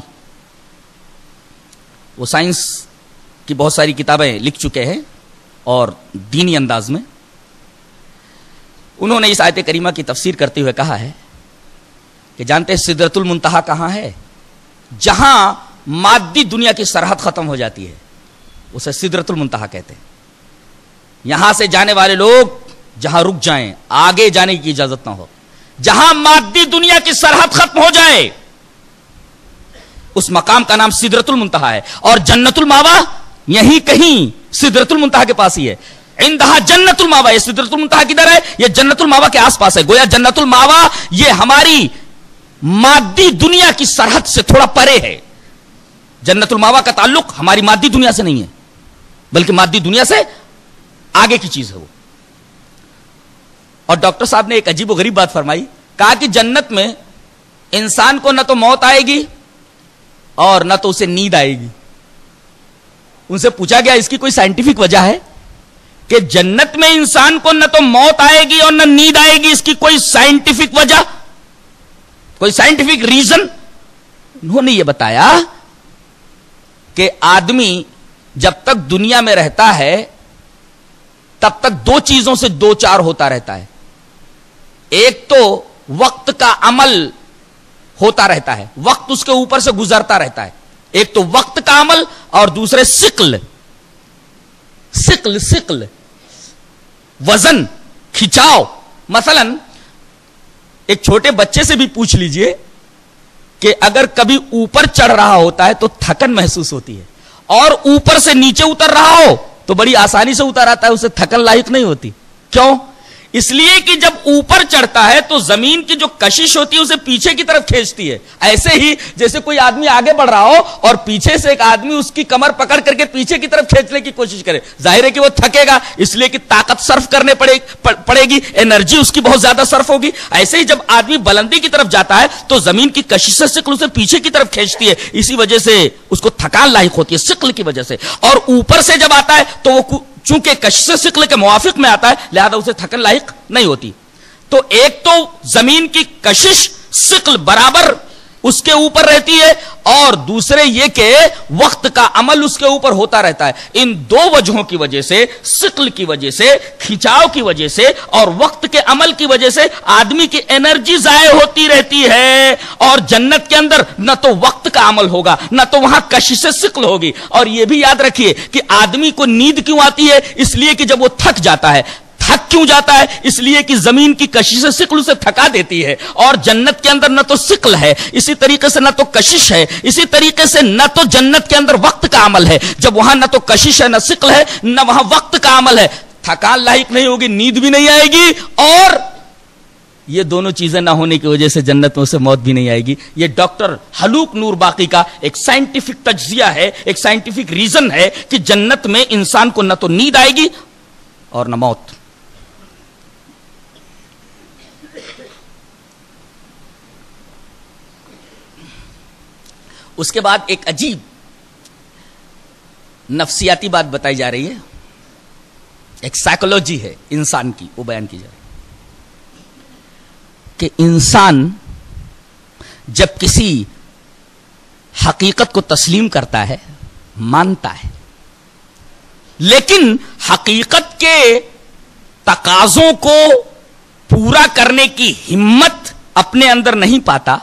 وہ سائنس کی بہت ساری کتابیں لکھ چکے ہیں اور دینی انداز میں. انہوں نے اس آیت کریمہ کی تفسیر کرتے ہوئے کہا ہے کہ جانتے ہیں سدرۃ المنتہا کہاں ہے؟ جہاں مادی دنیا کی سرحد ختم ہو جاتی ہے اسے سدرۃ المنتہا کہتے ہیں. یہاں سے جانے والے لوگ جہاں رک جائیں، آگے جانے کی اجازت نہ ہو. جہاں مادی دنیا کی سرحد ختم ہو جائے اس مقام کا نام سدرۃ المنتہا ہے. اور جنت الماوا یہیں کہیں سدرۃ المنتہا کے پاس ہی ہے. عندہا جنت الماوا. یہ سدرۃ المنتہا کدھر ہے؟ یہ جنت الماوا کے آس پاس ہے. گویا جنت الماوا یہ ہماری مادی دنیا کی سرحد سے تھوڑا پرے ہے. جنت الماوا کا تعلق ہماری مادی دنیا سے نہیں ہے بلکہ مادی دنیا سے آگے کی چیز ہے وہ. اور ڈاکٹر صاحب نے ایک عجیب و غریب بات فرمائی. کہا کہ جنت میں انسان کو نہ تو موت آئے گی اور نہ تو اسے نیند آئے گی. ان سے پوچھا گیا اس کی کوئی سائنٹیفک وجہ ہے کہ جنت میں انسان کو نہ تو موت آئے گی اور نہ نیند آئے گی؟ اس کی کوئی سائنٹیفک وجہ، کوئی سائنٹیفک ریزن؟ انہوں نے یہ بتایا کہ آدمی جب تک دنیا میں رہتا ہے تب تک دو چیزوں سے دو چار ہوتا رہتا ہے. ایک تو وقت کا عمل ہوتا رہتا ہے، وقت اس کے اوپر سے گزرتا رہتا ہے. ایک تو وقت کا عمل اور دوسرے سقل سقل سقل وزن، کھچاؤ. مثلا ایک چھوٹے بچے سے بھی پوچھ لیجئے کہ اگر کبھی اوپر چڑھ رہا ہوتا ہے تو تھکن محسوس ہوتی ہے اور اوپر سے نیچے اتر رہا ہو تو بڑی آسانی سے اتر آتا ہے، اسے تھکن لاحق نہیں ہوتی. کیوں؟ اس لیے کہ جب اوپر چڑھتا ہے تو زمین کی جو کشش ہوتی ہے اسے پیچھے کی طرف کھینچتی ہے. ایسے ہی جیسے کوئی آدمی آگے بڑھ رہا ہو اور پیچھے سے ایک آدمی اس کی کمر پکڑ کر کے پیچھے کی طرف کھینچنے کی کوشش کرے، ظاہر ہے کہ وہ تھکے گا، اس لیے کہ طاقت صرف کرنے پڑے پڑے گی، انرجی اس کی بہت زیادہ صرف ہوگی. ایسے ہی جب آدمی بلندی کی طرف جاتا ہے تو زمین کی کشش سے ثقل اسے پیچھے کی طرف کھینچتی ہے، اسی وجہ سے اس کو تھکان لاحق ہوتی ہے ثقل کی وجہ سے. اور اوپر سے جب آتا ہے تو وہ چونکہ کشش ثقل کے موافق میں آتا ہے لہذا اسے تھکن لاحق نہیں ہوتی. تو ایک تو زمین کی کشش ثقل برابر اس کے اوپر رہتی ہے اور دوسرے یہ کہ وقت کا عمل اس کے اوپر ہوتا رہتا ہے. ان دو وجہوں کی وجہ سے، ثقل کی وجہ سے، کھینچاؤ کی وجہ سے اور وقت کے عمل کی وجہ سے آدمی کی انرجی ضائع ہوتی رہتی ہے. اور جنت کے اندر نہ تو وقت کا عمل ہوگا نہ تو وہاں کشش ثقل ہوگی. اور یہ بھی یاد رکھیے کہ آدمی کو نیند کیوں آتی ہے؟ اس لیے کہ جب وہ تھک جاتا ہے. تھک کیوں جاتا ہے؟ اس لیے کہ زمین کی کشش ثقل اسے تھکا دیتی ہے. اور جنت کے اندر نہ تو ثقل ہے، اسی طریقے سے نہ تو کشش ہے، اسی طریقے سے نہ تو جنت کے اندر وقت کا عمل ہے. جب وہاں نہ تو کشش ہے نہ ثقل ہے نہ وہاں وقت کا عمل ہے، تھکان لاحق نہیں ہوگی، نیند بھی نہیں آئے گی اور یہ دونوں چیزیں نہ ہونے کی وجہ سے جنت میں اسے موت بھی نہیں آئے گی. یہ ڈاکٹر حلوق نور باقی کا ایک سائنٹیفک تجزیہ ہے، ایک سائنٹیفک ریزن ہے کہ جنت میں انسان کو نہ تو نیند آئے گی اور نہ موت. اس کے بعد ایک عجیب نفسیاتی بات بتائی جا رہی ہے، ایک سائیکولوجی ہے انسان کی، وہ بیان کی جا رہی ہے کہ انسان جب کسی حقیقت کو تسلیم کرتا ہے، مانتا ہے، لیکن حقیقت کے تقاضوں کو پورا کرنے کی ہمت اپنے اندر نہیں پاتا،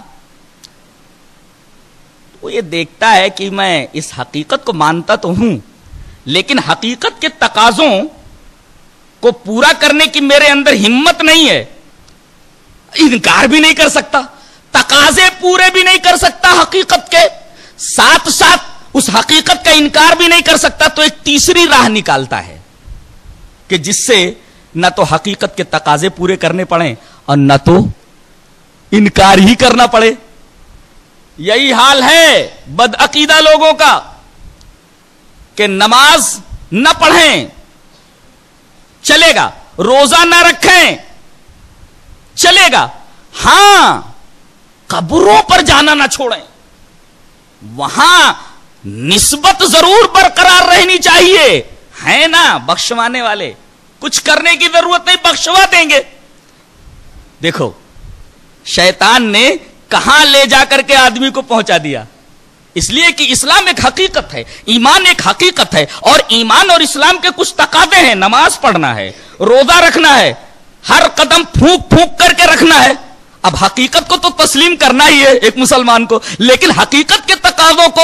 وہ یہ دیکھتا ہے کہ میں اس حقیقت کو مانتا تو ہوں لیکن حقیقت کے تقاضوں کو پورا کرنے کی میرے اندر ہمت نہیں ہے، انکار بھی نہیں کر سکتا، تقاضے پورے بھی نہیں کر سکتا حقیقت کے، ساتھ ساتھ اس حقیقت کا انکار بھی نہیں کر سکتا. تو ایک تیسری راہ نکالتا ہے کہ جس سے نہ تو حقیقت کے تقاضے پورے کرنے پڑیں اور نہ تو انکار ہی کرنا پڑے. یہی حال ہے بدعقیدہ لوگوں کا کہ نماز نہ پڑھیں چلے گا، روزہ نہ رکھیں چلے گا، ہاں قبروں پر جانا نہ چھوڑیں، وہاں نسبت ضرور برقرار رہنی چاہیے، ہے نا بخشوانے والے، کچھ کرنے کی ضرورت نہیں، بخشوا دیں گے. دیکھو شیطان نے کہاں لے جا کر کے آدمی کو پہنچا دیا. اس لیے کہ اسلام ایک حقیقت ہے, ایمان ایک حقیقت ہے, اور ایمان اور اسلام کے کچھ تقاضے ہیں. نماز پڑھنا ہے, روزہ رکھنا ہے, ہر قدم پھونک پھونک کر کے رکھنا ہے. اب حقیقت کو تو تسلیم کرنا ہی ہے ایک مسلمان کو, لیکن حقیقت کے تقاضوں کو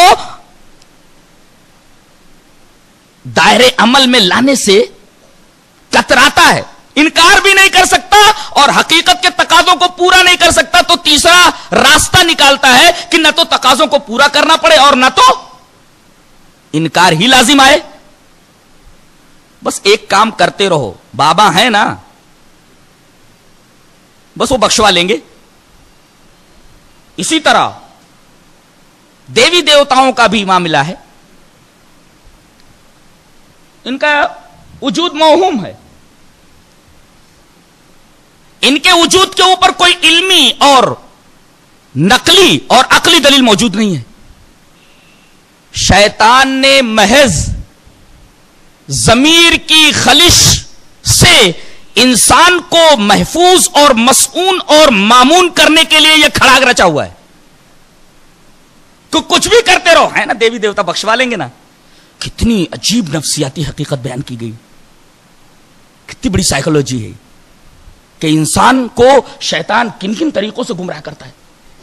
دائرے عمل میں لانے سے کتراتا ہے, انکار بھی نہیں کر سکتا اور حقیقت کے تقاضوں کو پورا نہیں کر سکتا. تو تیسرا راستہ نکالتا ہے کہ نہ تو تقاضوں کو پورا کرنا پڑے اور نہ تو انکار ہی لازم آئے. بس ایک کام کرتے رہو, بابا ہیں نا, بس وہ بخشوا لیں گے. اسی طرح دیوی دیوتاؤں کا بھی معاملہ ہے. ان کا وجود موہوم ہے, ان کے وجود کے اوپر کوئی علمی اور نقلی اور عقلی دلیل موجود نہیں ہے. شیطان نے محض ضمیر کی خلش سے انسان کو محفوظ اور مسعون اور مامون کرنے کے لیے یہ کھڑا رچا ہوا ہے کہ کچھ بھی کرتے رہو, ہے نا, دیوی دیوتا بخشوا لیں گے نا. کتنی عجیب نفسیاتی حقیقت بیان کی گئی, کتنی بڑی سائیکولوجی ہے کہ انسان کو شیطان کن کن طریقوں سے گمراہ کرتا ہے.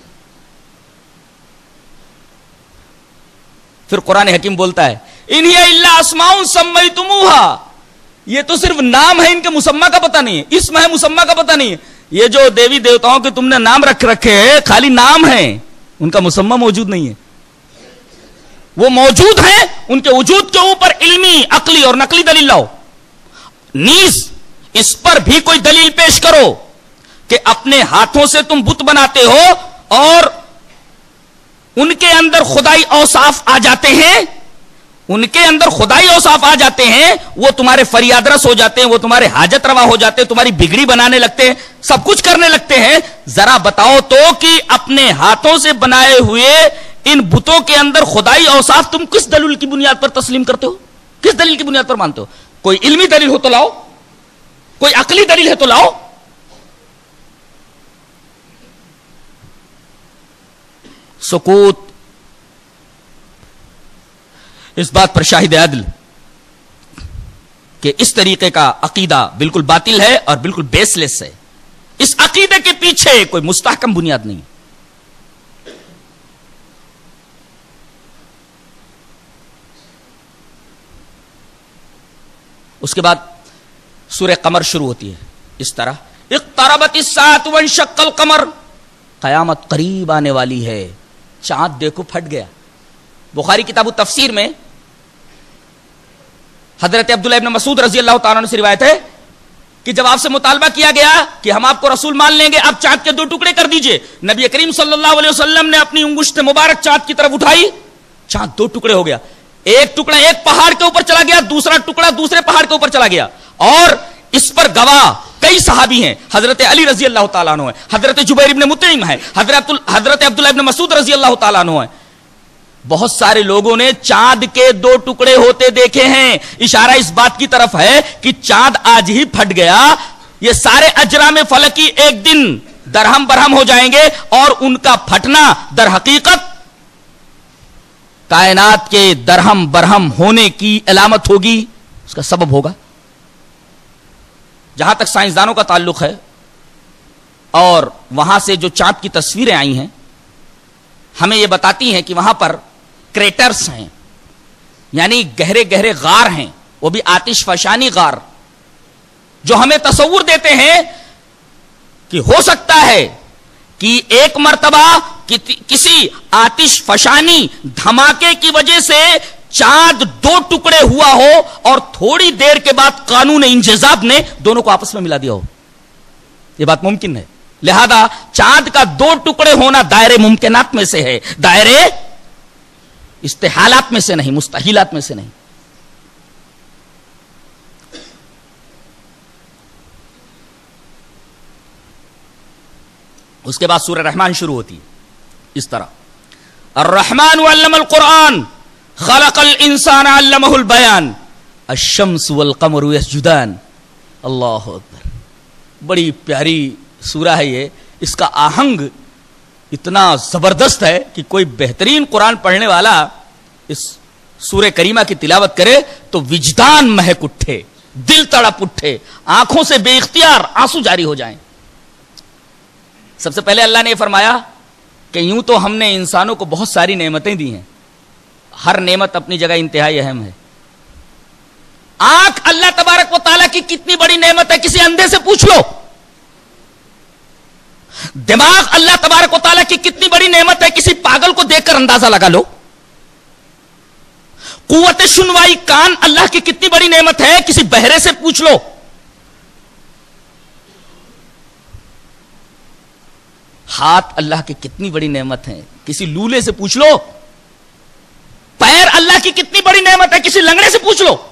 پھر قرآن حکیم بولتا ہے ان ہی الا اسماء سمیتموها, یہ تو صرف نام ہے, ان کے مسمى کا پتہ نہیں ہے, اسم ہے مسمى کا پتہ نہیں ہے. یہ جو دیوی دیوتاؤں کے تم نے نام رکھ رکھے ہیں خالی نام ہیں, ان کا مسمى موجود نہیں ہے. وہ موجود ہیں, ان کے وجود کے اوپر علمی عقلی اور نقلی دلیل لاؤ. نیز اس پر بھی کوئی دلیل پیش کرو کہ اپنے ہاتھوں سے تم بت بناتے ہو اور ان کے اندر خدائی اوصاف آ جاتے ہیں, ان کے اندر خدائی اوصاف آ جاتے ہیں, وہ تمہارے فریاد رس ہو جاتے ہیں, وہ تمہارے حاجت روا ہو جاتے ہیں, تمہاری بگڑی بنانے لگتے ہیں, سب کچھ کرنے لگتے ہیں. ذرا بتاؤ تو کہ اپنے ہاتھوں سے بنائے ہوئے ان بتوں کے اندر خدائی اوصاف تم کس دلیل کی بنیاد پر تسلیم کرتے ہو, کس دلیل کی بنیاد پر مانتے ہو؟ کوئی علمی دلیل ہو تو لاؤ, کوئی عقلی دلیل ہے تو لاؤ. سکوت اس بات پر شاہد عدل کہ اس طریقے کا عقیدہ بالکل باطل ہے اور بالکل بیس لیس ہے. اس عقیدے کے پیچھے کوئی مستحکم بنیاد نہیں. اس کے بعد سورہ قمر شروع ہوتی ہے اس طرح اقتربت الساعۃ وانشق القمر, قیامت قریب آنے والی ہے, چاند دیکھو پھٹ گیا. بخاری کتاب التفسیر میں حضرت عبداللہ ابن مسعود رضی اللہ تعالیٰ عنہ سے روایت ہے کہ جب آپ سے مطالبہ کیا گیا کہ ہم آپ کو رسول مان لیں گے, آپ چاند کے دو ٹکڑے کر دیجئے, نبی کریم صلی اللہ علیہ وسلم نے اپنی انگشت مبارک چاند کی طرف اٹھائی, چاند دو ٹکڑے ہو گیا. ایک ٹکڑا ایک پہاڑ کے اوپر چلا گیا, دوسرا ٹکڑا دوسرے پہاڑ کے اوپر چلا گیا, اور اس پر گواہ کئی صحابی ہیں. حضرت علی رضی اللہ تعالیٰ عنہ ہے, حضرت جبیر ابن مطعم ہے, حضرت حضرت عبداللہ ابن مسعود رضی اللہ تعالیٰ عنہ ہے. بہت سارے لوگوں نے چاند کے دو ٹکڑے ہوتے دیکھے ہیں. اشارہ اس بات کی طرف ہے کہ چاند آج ہی پھٹ گیا. یہ سارے اجرام فلکی ایک دن درہم برہم ہو جائیں گے, اور ان کا پھٹنا در حقیقت کائنات کے درہم برہم ہونے کی علامت ہوگی, اس کا سبب ہوگا. جہاں تک سائنسدانوں کا تعلق ہے اور وہاں سے جو چاند کی تصویریں آئی ہیں ہمیں یہ بتاتی ہیں کہ وہاں پر کریٹرز ہیں, یعنی گہرے گہرے غار ہیں, وہ بھی آتش فشانی غار, جو ہمیں تصور دیتے ہیں کہ ہو سکتا ہے کہ ایک مرتبہ کسی آتش فشانی دھماکے کی وجہ سے چاند دو ٹکڑے ہوا ہو اور تھوڑی دیر کے بعد قانون انجذاب نے دونوں کو آپس میں ملا دیا ہو. یہ بات ممکن ہے. لہذا چاند کا دو ٹکڑے ہونا دائرے ممکنات میں سے ہے, دائرے استحالات میں سے نہیں, مستحیلات میں سے نہیں. اس کے بعد سورہ رحمان شروع ہوتی ہے اس طرح الرحمن علم القرآن خلق الانسان علمہ البیان الشمس والقمر یسجدان. اللہ اکبر, بڑی پیاری سورہ ہے یہ. اس کا آہنگ اتنا زبردست ہے کہ کوئی بہترین قرآن پڑھنے والا اس سورہ کریمہ کی تلاوت کرے تو وجدان مہک اٹھے، دل تڑپ اٹھے، آنکھوں سے بے اختیار آنسو جاری ہو جائیں۔ سب سے پہلے اللہ نے یہ فرمایا کہ یوں تو ہم نے انسانوں کو بہت ساری نعمتیں دی ہیں، ہر نعمت اپنی جگہ انتہائی اہم ہے۔ آنکھ اللہ تبارک و تعالیٰ کی کتنی بڑی نعمت ہے، کسی اندھے سے پوچھ لو۔ دماغ اللہ تبارک و تعالیٰ کی کتنی بڑی نعمت ہے، کسی پاگل کو دیکھ کر اندازہ لگا لو۔ قوت سنوائی کان اللہ کی کتنی بڑی نعمت ہے، کسی بہرے سے پوچھ لو۔ ہاتھ اللہ کی کتنی بڑی نعمت ہے، کسی لولے سے پوچھ لو۔ پیر اللہ کی کتنی بڑی نعمت ہے، کسی لنگڑے سے پوچھ لو۔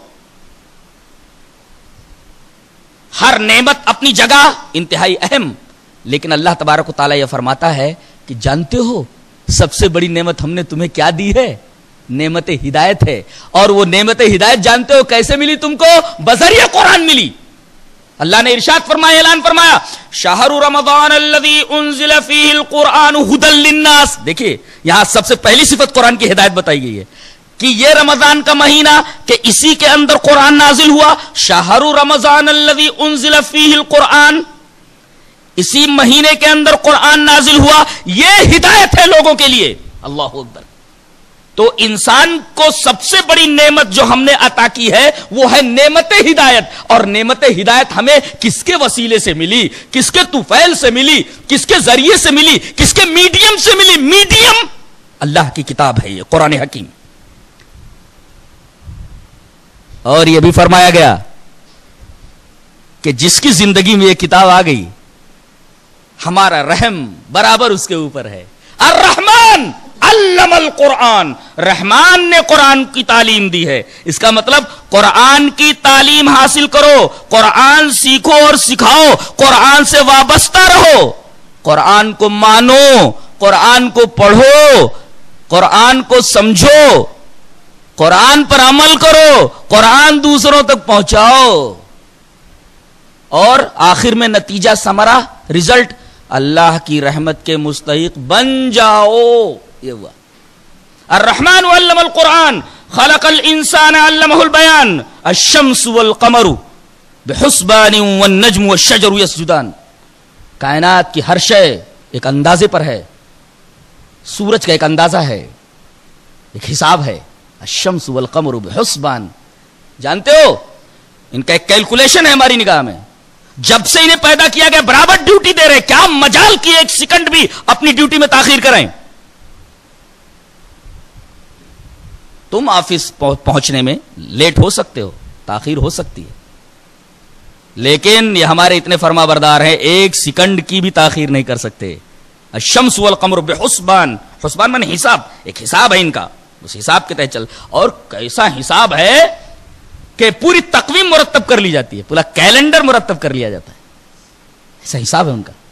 ہر نعمت اپنی جگہ انتہائی اہم، لیکن اللہ تبارک و تعالیٰ یہ فرماتا ہے کہ جانتے ہو سب سے بڑی نعمت ہم نے تمہیں کیا دی ہے؟ نعمت ہدایت ہے۔ اور وہ نعمت ہدایت جانتے ہو کیسے ملی تم کو؟ بذریعہ قرآن ملی۔ اللہ نے ارشاد فرمایا، اعلان فرمایا، شہر رمضان الذی انزل فیہ القرآن ھدی للناس۔ دیکھیے یہاں سب سے پہلی صفت قرآن کی ہدایت بتائی گئی ہے کہ یہ رمضان کا مہینہ کہ اسی کے اندر قرآن نازل ہوا۔ شہر رمضان الذی انزل فیہ القرآن، اسی مہینے کے اندر قرآن نازل ہوا، یہ ہدایت ہے لوگوں کے لیے۔ اللہ اکبر۔ تو انسان کو سب سے بڑی نعمت جو ہم نے عطا کی ہے وہ ہے نعمت ہدایت۔ اور نعمت ہدایت ہمیں کس کے وسیلے سے ملی؟ کس کے طفیل سے ملی؟ کس کے ذریعے سے ملی؟ کس کے میڈیم سے ملی؟ میڈیم اللہ کی کتاب ہے، یہ قرآن حکیم۔ اور یہ بھی فرمایا گیا کہ جس کی زندگی میں یہ کتاب آ گئی ہمارا رحم برابر اس کے اوپر ہے۔ الرحمن علم القرآن، رحمان نے قرآن کی تعلیم دی ہے۔ اس کا مطلب قرآن کی تعلیم حاصل کرو، قرآن سیکھو اور سکھاؤ، قرآن سے وابستہ رہو، قرآن کو مانو، قرآن کو پڑھو، قرآن کو سمجھو، قرآن پر عمل کرو، قرآن دوسروں تک پہنچاؤ، اور آخر میں نتیجہ ثمرہ رزلٹ اللہ کی رحمت کے مستحق بن جاؤ۔ یہ ہوا الرحمن علم القرآن خلق الانسان علمہ البیان الشمس والقمر بحسبان والنجم والشجر یسجدان۔ کائنات کی ہر شے ایک اندازے پر ہے، سورج کا ایک اندازہ ہے، ایک حساب ہے۔ الشمس والقمر بحسبان، جانتے ہو ان کا ایک کیلکولیشن ہے ہماری نگاہ میں۔ جب سے انہیں پیدا کیا گیا برابر ڈیوٹی دے رہے، کیا مجال کی ایک سیکنڈ بھی اپنی ڈیوٹی میں تاخیر کریں؟ تم آفس پہنچنے میں لیٹ ہو سکتے ہو، تاخیر ہو سکتی ہے، لیکن یہ ہمارے اتنے فرما بردار ہیں ایک سیکنڈ کی بھی تاخیر نہیں کر سکتے۔ الشمس والقمر بحسبان، حسبان معنی حساب، ایک حساب ہے ان کا، اس حساب کے تحت چل۔ اور کیسا حساب ہے کہ پوری تقویم مرتب کر لی جاتی ہے، پورا کیلنڈر مرتب کر لیا جاتا ہے، ایسا حساب ہے ان کا۔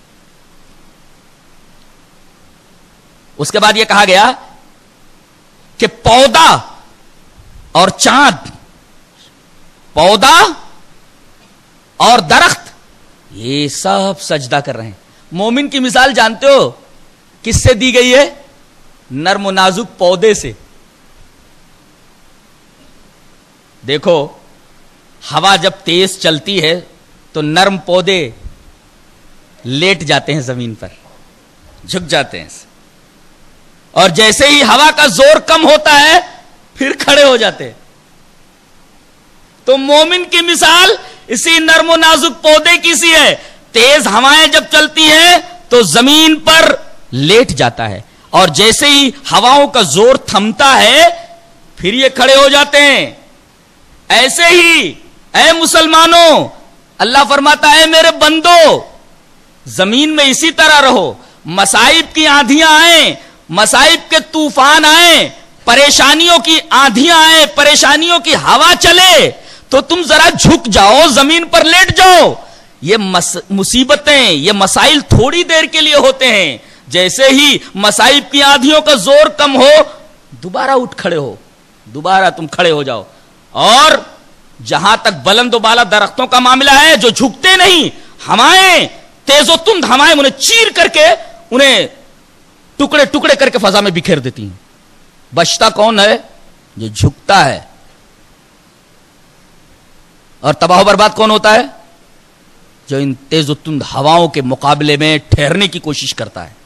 اس کے بعد یہ کہا گیا کہ پودا اور چاند، پودا اور درخت یہ سب سجدہ کر رہے ہیں۔ مومن کی مثال جانتے ہو کس سے دی گئی ہے؟ نرم و نازک پودے سے۔ دیکھو ہوا جب تیز چلتی ہے تو نرم پودے لیٹ جاتے ہیں زمین پر، جھک جاتے ہیں، اور جیسے ہی ہوا کا زور کم ہوتا ہے پھر کھڑے ہو جاتے ہیں۔ تو مومن کی مثال اسی نرم و نازک پودے کی سی ہے، تیز ہوائیں جب چلتی ہیں تو زمین پر لیٹ جاتا ہے، اور جیسے ہی ہواؤں کا زور تھمتا ہے پھر یہ کھڑے ہو جاتے ہیں۔ ایسے ہی اے مسلمانوں، اللہ فرماتا ہے میرے بندو زمین میں اسی طرح رہو، مصائب کی آندھیاں آئیں، مصائب کے طوفان آئیں، پریشانیوں کی آندھیاں آئیں، پریشانیوں کی ہوا چلے تو تم ذرا جھک جاؤ، زمین پر لیٹ جاؤ۔ یہ مصیبتیں، یہ مسائل تھوڑی دیر کے لیے ہوتے ہیں، جیسے ہی مصائب کی آندھیوں کا زور کم ہو دوبارہ اٹھ کھڑے ہو، دوبارہ تم کھڑے ہو جاؤ۔ اور جہاں تک بلند و بالا درختوں کا معاملہ ہے جو جھکتے نہیں، ہوائیں तेजो तुंद हवाएं उन्हें चीर करके उन्हें टुकड़े टुकड़े करके फजा में बिखेर देती हैं। बचता कौन है? जो झुकता है। और तबाह बर्बाद कौन होता है? जो इन तेजो तुंद हवाओं के मुकाबले में ठहरने की कोशिश करता है।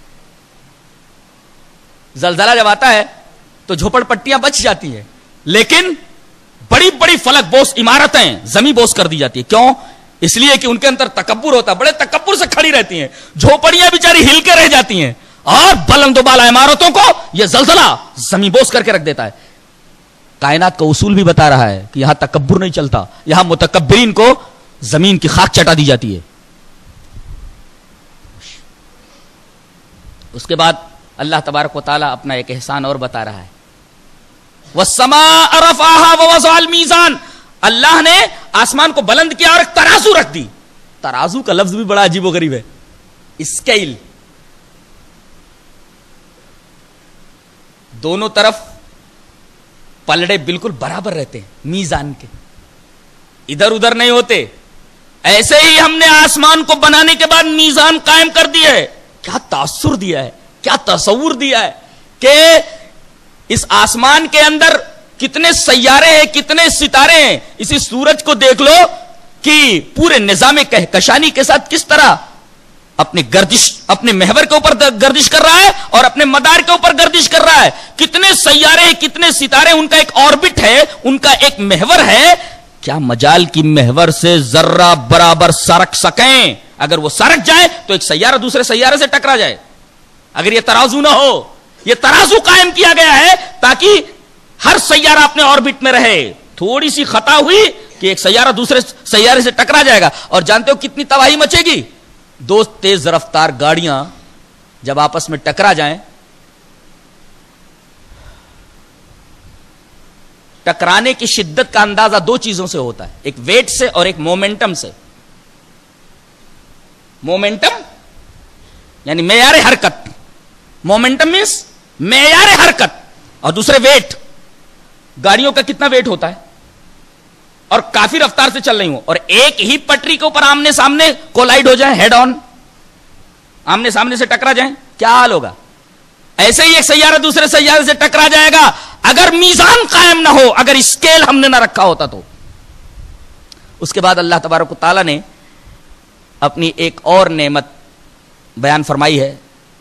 जलजला जब आता है तो झोपड़पट्टियां बच जाती हैं, लेकिन बड़ी बड़ी फलक बोस इमारतें जमीन बोस कर दी जाती है। क्यों? इसलिए कि उनके अंदर तकब्बुर होता है, बड़े तकब्बुर से खड़ी रहती हैं। झोपड़ियां बेचारी हिल के रह जाती हैं और बुलंदोबाला इमारतों को यह जलजला जमीन बोस करके रख देता है। कायनात का उसूल भी बता रहा है कि यहां तकब्बुर नहीं चलता, यहां मुतकब्बिरीन को जमीन की खाक चटा दी जाती है। उसके बाद अल्लाह तबारक व तआला अपना एक एहसान और बता रहा है, वस्समा रफ़अहा व वज़अल मीज़ान। अल्लाह ने आसमान को बुलंद किया और एक तराजू रख दी। तराजू का लफ्ज भी बड़ा अजीब व गरीब है, स्केल। दोनों तरफ पलड़े बिल्कुल बराबर रहते हैं मीजान के, इधर उधर नहीं होते। ऐसे ही हमने आसमान को बनाने के बाद मीजान कायम कर दिया है। क्या तासुर दिया है, क्या तसव्वुर दिया है कि इस आसमान के अंदर कितने सैयारे हैं, कितने सितारे हैं। इसी सूरज को देख लो कि पूरे निजामे कहकशानी के साथ किस तरह अपने गर्दिश, अपने महवर के ऊपर गर्दिश कर रहा है और अपने मदार के ऊपर गर्दिश कर रहा है। कितने सैयारे, कितने सितारे, उनका एक ऑर्बिट है, उनका एक महवर है। क्या मजाल की महवर से जर्रा बराबर सरक सकें? अगर वो सरक जाए तो एक सैयारा दूसरे सैयारे से टकरा जाए। अगर ये तराजू ना हो, ये तराजू कायम किया गया है ताकि हर सैयारा अपने ऑर्बिट में रहे। थोड़ी सी खता हुई कि एक सैयारा दूसरे सैयारे से टकरा जाएगा। और जानते हो कितनी तबाही मचेगी? दो तेज रफ्तार गाड़ियां जब आपस में टकरा जाएं, टकराने की शिद्दत का अंदाजा दो चीजों से होता है, एक वेट से और एक मोमेंटम से। मोमेंटम यानी मेयारे हरकत, मोमेंटम मीन्स मेयारे हरकत, और दूसरे वेट। गाड़ियों का कितना वेट होता है और काफी रफ्तार से चल रही हूं, और एक ही पटरी के ऊपर आमने सामने कोलाइड हो जाए, हेड ऑन, आमने सामने से टकरा जाए, क्या हाल होगा? ऐसे ही एक सैयारा दूसरे सैयारे से टकरा जाएगा अगर मीजान कायम ना हो, अगर स्केल हमने ना रखा होता तो। उसके बाद अल्लाह तबारक व तआला ने अपनी एक और नेमत बयान फरमाई है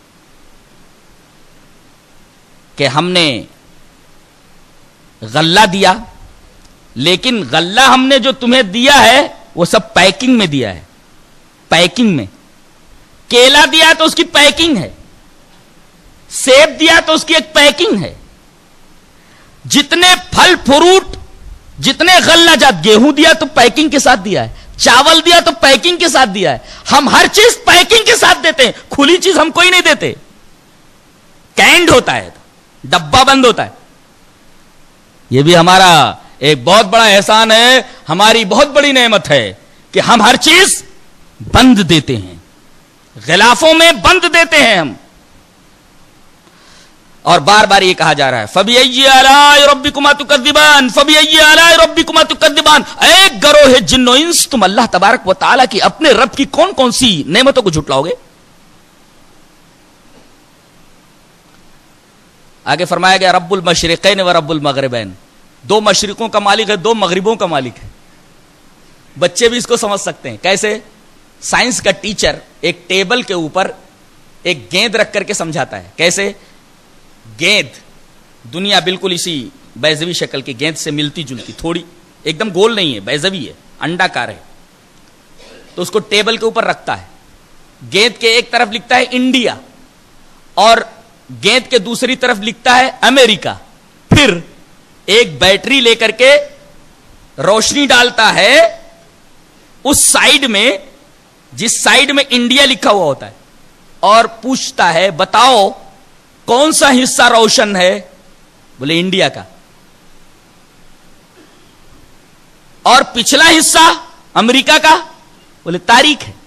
कि हमने गल्ला दिया, लेकिन गल्ला हमने जो तुम्हें दिया है वो सब पैकिंग में दिया है, पैकिंग में। केला दिया तो उसकी पैकिंग है, सेब दिया तो उसकी एक पैकिंग है। जितने फल फ्रूट, जितने गल्ला जात, गेहूं दिया तो पैकिंग के साथ दिया है, चावल दिया तो पैकिंग के साथ दिया है। हम हर चीज पैकिंग के साथ देते हैं, खुली चीज हम कोई नहीं देते। कैंड होता है, डब्बा बंद होता है। यह भी हमारा एक बहुत बड़ा एहसान है, हमारी बहुत बड़ी नेमत है कि हम हर चीज बंद देते हैं, गिलाफों में बंद देते हैं हम। और बार बार ये कहा जा रहा है, फबिअय्यि आलाइ रब्बिकुमा तुकद्दिबान, फबिअय्यि आलाइ रब्बिकुमा तुकद्दिबान। ऐ गरोह जिन्नो इंस, तुम अल्लाह तबारक व तआला की, अपने रब की कौन कौन सी नेमतों को झुटलाओगे? आगे फरमाया गया, रब्बुल मशरिकैन व रब्बुल मगरिबैन। दो मशरिकों का मालिक है, दो मगरिबों का मालिक है। बच्चे भी इसको समझ सकते हैं। कैसे? साइंस का टीचर एक टेबल के ऊपर एक गेंद रख करके समझाता है। कैसे? गेंद, दुनिया बिल्कुल इसी बैजवी शक्ल की गेंद से मिलती जुलती, थोड़ी एकदम गोल नहीं है, बैजवी है, अंडाकार है। तो उसको टेबल के ऊपर रखता है। गेंद के एक तरफ लिखता है इंडिया और गेंद के दूसरी तरफ लिखता है अमेरिका। फिर एक बैटरी लेकर के रोशनी डालता है उस साइड में जिस साइड में इंडिया लिखा हुआ होता है, और पूछता है बताओ कौन सा हिस्सा रोशन है? बोले इंडिया का। और पिछला हिस्सा अमेरिका का? बोले तारीख है।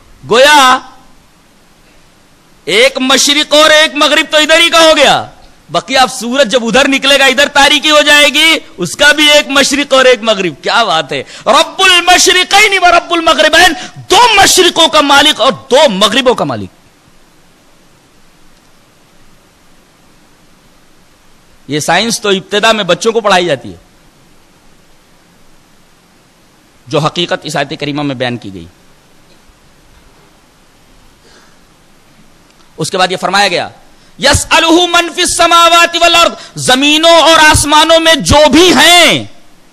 गोया एक मशरिक और एक मगरिब तो इधर ही का हो गया। بقیہ اب سورج جب ادھر نکلے گا ادھر تاریکی ہو جائے گی، اس کا بھی ایک مشرق اور ایک مغرب. کیا بات ہے! رب المشرقین و رب المغربین، دو مشرقوں کا مالک اور دو مغربوں کا مالک. یہ سائنس تو ابتدا میں بچوں کو پڑھائی جاتی ہے، جو حقیقت اس آیت کریمہ میں بیان کی گئی. اس کے بعد یہ فرمایا گیا یسألہ من فی السماوات والارض، زمینوں اور آسمانوں میں جو بھی ہیں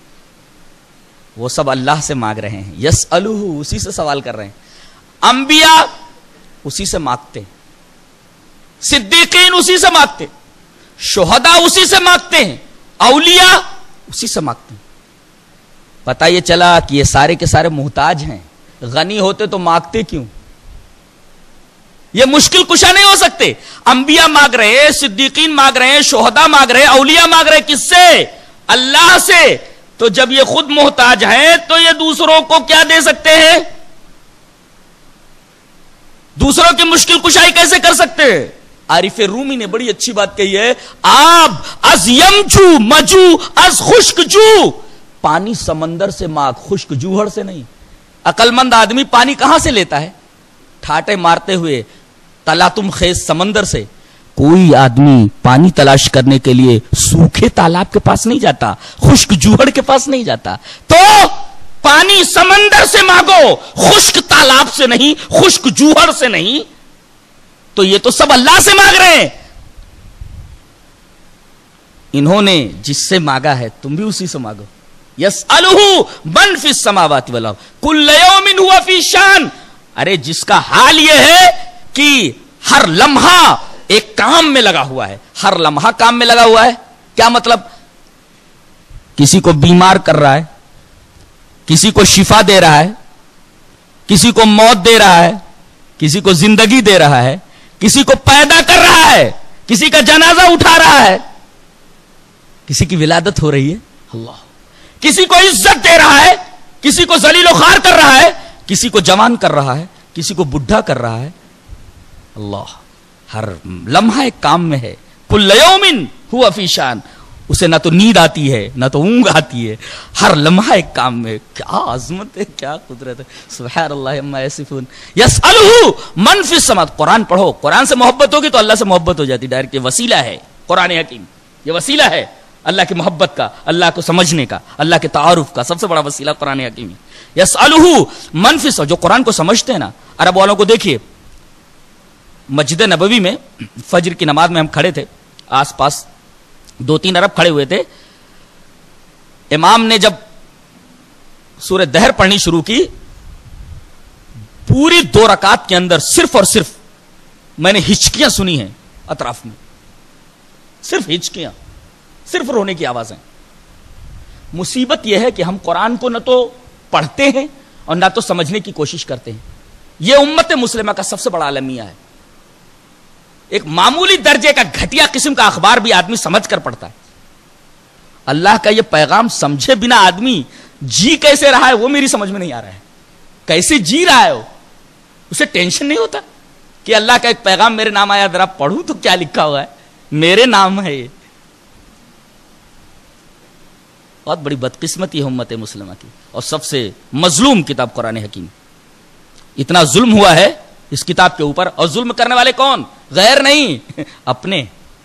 وہ سب اللہ سے مانگ رہے ہیں. یسألہ، اسی سے سوال کر رہے ہیں. انبیاء اسی سے مانگتے، صدیقین اسی سے مانگتے، شہداء اسی سے مانگتے ہیں، اولیاء اسی سے مانگتے ہیں. پتہ یہ چلا کہ یہ سارے کے سارے محتاج ہیں. غنی ہوتے تو مانگتے کیوں؟ یہ مشکل کشا نہیں ہو سکتے. انبیاء مانگ رہے ہیں، صدیقین مانگ رہے ہیں، شہداء مانگ رہے ہیں، اولیاء مانگ رہے ہیں. کس سے؟ اللہ سے. تو جب یہ خود محتاج ہیں تو یہ دوسروں کو کیا دے سکتے ہیں؟ دوسروں کی مشکل کشائی کیسے کر سکتے ہیں؟ عارف رومی نے بڑی اچھی بات کہی ہے، آب از یمچو مجو از خشک جو، پانی سمندر سے مانگ، خشک جوہر سے نہیں. عقل مند آدمی پانی کہاں سے لیتا ہے؟ ٹھاٹے مارتے ہوئے تلاتم خیز سمندر سے. کوئی آدمی پانی تلاش کرنے کے لیے سوکھے تالاب کے پاس نہیں جاتا، خشک جوہر کے پاس نہیں جاتا. تو پانی سمندر سے مانگو، خشک تالاب سے نہیں، خشک جوہر سے نہیں. تو یہ تو سب اللہ سے مانگ رہے ہیں. انہوں نے جس سے مانگا ہے تم بھی اسی سے مانگو. یسألہ من فی السماوات والارض کل یوم ھو فی شان. ارے جس کا حال یہ ہے کہ ہر لمحہ ایک کام میں لگا ہوا ہے، ہر لمحہ کام میں لگا ہوا ہے. کیا مطلب؟ کسی کو بیمار کر رہا ہے، کسی کو شفا دے رہا ہے، کسی کو موت دے رہا ہے، کسی کو زندگی دے رہا ہے، کسی کو پیدا کر رہا ہے، کسی کا جنازہ اٹھا رہا ہے، کسی کی ولادت ہو رہی ہے، اللہ، کسی کو عزت دے رہا ہے، کسی کو ذلیل و خوار کر رہا ہے، کسی کو جوان کر رہا ہے، کسی کو بڈھا کر رہا ہے. اللہ ہر لمحہ ایک کام میں ہے. کل یوم ھو فی شان. اسے نہ تو نیند آتی ہے نہ تو اونگ آتی ہے، ہر لمحہ ایک کام میں. کیا عظمت ہے، کیا قدرت ہے. سبحان اللہ عما یصفون. یسألہ من فی السماوات. قرآن پڑھو، قرآن سے محبت ہوگی تو اللہ سے محبت ہو جاتی ڈائریکٹ. یہ وسیلہ ہے قرآن حکیم، یہ وسیلہ ہے اللہ کی محبت کا، اللہ کو سمجھنے کا، اللہ کے تعارف کا. سب سے بڑا وسیلہ قرآن حکیم ہے. یسألہ من فی السماوات. جو قرآن کو سمجھتے ہیں نا، عرب والوں کو دیکھیے، مسجد نبوی میں فجر کی نماز میں ہم کھڑے تھے، آس پاس دو تین عرب کھڑے ہوئے تھے. امام نے جب سورہ دہر پڑھنی شروع کی، پوری دو رکعت کے اندر صرف اور صرف میں نے ہچکیاں سنی ہیں اطراف میں، صرف ہچکیاں، صرف رونے کی آوازیں. مصیبت یہ ہے کہ ہم قرآن کو نہ تو پڑھتے ہیں اور نہ تو سمجھنے کی کوشش کرتے ہیں. یہ امت مسلمہ کا سب سے بڑا المیہ ہے. ایک معمولی درجے کا گھٹیا قسم کا اخبار بھی آدمی سمجھ کر پڑھتا ہے. اللہ کا یہ پیغام سمجھے بنا آدمی جی کیسے رہا ہے وہ میری سمجھ میں نہیں آ رہا ہے. کیسے جی رہا ہے وہ؟ اسے ٹینشن نہیں ہوتا کہ اللہ کا ایک پیغام میرے نام آیا، ذرا پڑھوں تو کیا لکھا ہوا ہے، میرے نام ہے. یہ بہت بڑی بدقسمتی ہے امت مسلمہ کی، اور سب سے مظلوم کتاب قرآن حکیم. اتنا ظلم ہوا ہے اس کتاب کے اوپر، اور ظلم کرنے والے کون؟ غیر نہیں، اپنے.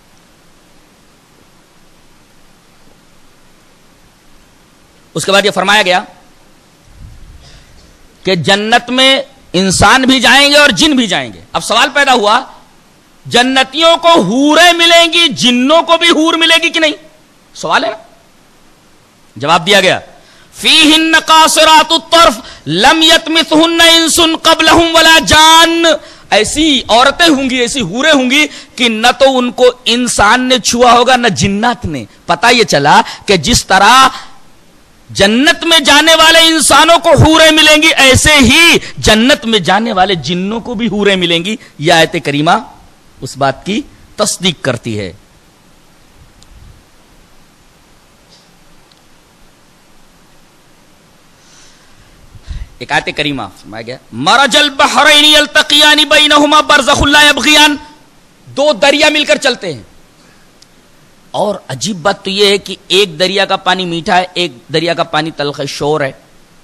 اس کے بعد یہ فرمایا گیا کہ جنت میں انسان بھی جائیں گے اور جن بھی جائیں گے. اب سوال پیدا ہوا، جنتیوں کو حوریں ملیں گی، جنوں کو بھی حور ملے گی کہ نہیں؟ سوال ہے نا. جواب دیا گیا فیہن قاصرات الطرف لم یطمثہن انس قبلہم ولا جان. ایسی عورتیں ہوں گی، ایسی حوریں ہوں گی کہ نہ تو ان کو انسان نے چھوا ہوگا نہ جنات نے. پتہ یہ چلا کہ جس طرح جنت میں جانے والے انسانوں کو حوریں ملیں گی، ایسے ہی جنت میں جانے والے جنوں کو بھی حوریں ملیں گی. یہ آیت کریمہ اس بات کی تصدیق کرتی ہے. ایک آیت کریمہ فرمایا گیا مرج البحرین یلتقیان بینہما برزخ لا یبغیان. دو دریا مل کر چلتے ہیں، اور عجیب بات تو یہ ہے کہ ایک دریا کا پانی میٹھا ہے، ایک دریا کا پانی تلخ شور ہے.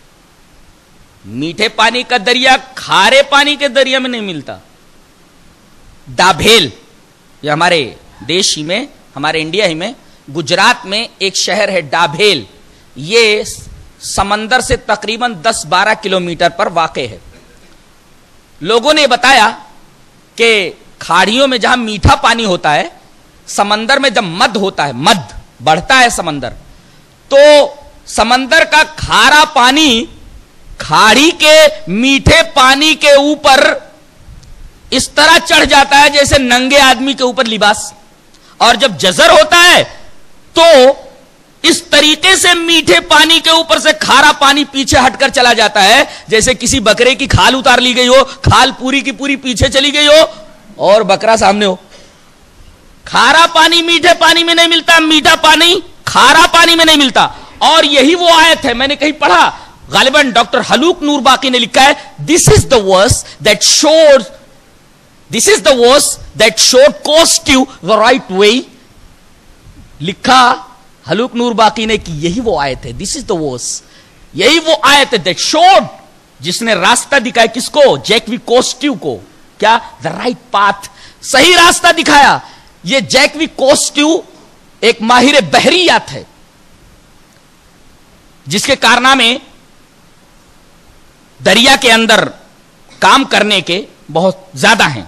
میٹھے پانی کا دریا کھارے پانی کے دریا میں نہیں ملتا. ڈابھیل، یہ ہمارے دیش ہی میں، ہمارے انڈیا ہی میں، گجرات میں ایک شہر ہے ڈابھیل. یہ سمندر سے تقریباً دس بارہ کلومیٹر پر واقع ہے. لوگوں نے بتایا کہ کھاڑیوں میں جہاں میٹھا پانی ہوتا ہے، سمندر میں جب مد ہوتا ہے، مد بڑھتا ہے سمندر، تو سمندر کا کھارا پانی کھاڑی کے میٹھے پانی کے اوپر اس طرح چڑھ جاتا ہے جیسے ننگے آدمی کے اوپر لباس. اور جب جزر ہوتا ہے تو اس طریقے سے میٹھے پانی کے اوپر سے کھارا پانی پیچھے ہٹ کر چلا جاتا ہے جیسے کسی بکرے کی کھال اتار لی گئی ہو، کھال پوری کی پوری پیچھے چلی گئی ہو اور بکرا سامنے ہو. کھارا پانی میٹھے پانی میں نہیں ملتا، میٹھا پانی کھارا پانی میں نہیں ملتا. اور یہی وہ آیت ہے، میں نے کہیں پڑھا، غالباً ڈاکٹر حلوق نور باقی نے لکھا ہے، this is the verse that should this is the verse that should cost you the right way. لکھا حلوق نور باقی نے کہ یہی وہ آیت ہے، دس از دا ورس، یہی وہ آیت ہے دیٹ شوڈ، جس نے راستہ دکھایا کس کو؟ جیکوی کوسٹیو کو. کیا؟ دا رائٹ پاتھ، صحیح راستہ دکھایا. یہ جیکوی کوسٹیو ایک ماہر بحریات ہے جس کے کارنامے دریا کے اندر کام کرنے کے بہت زیادہ ہیں.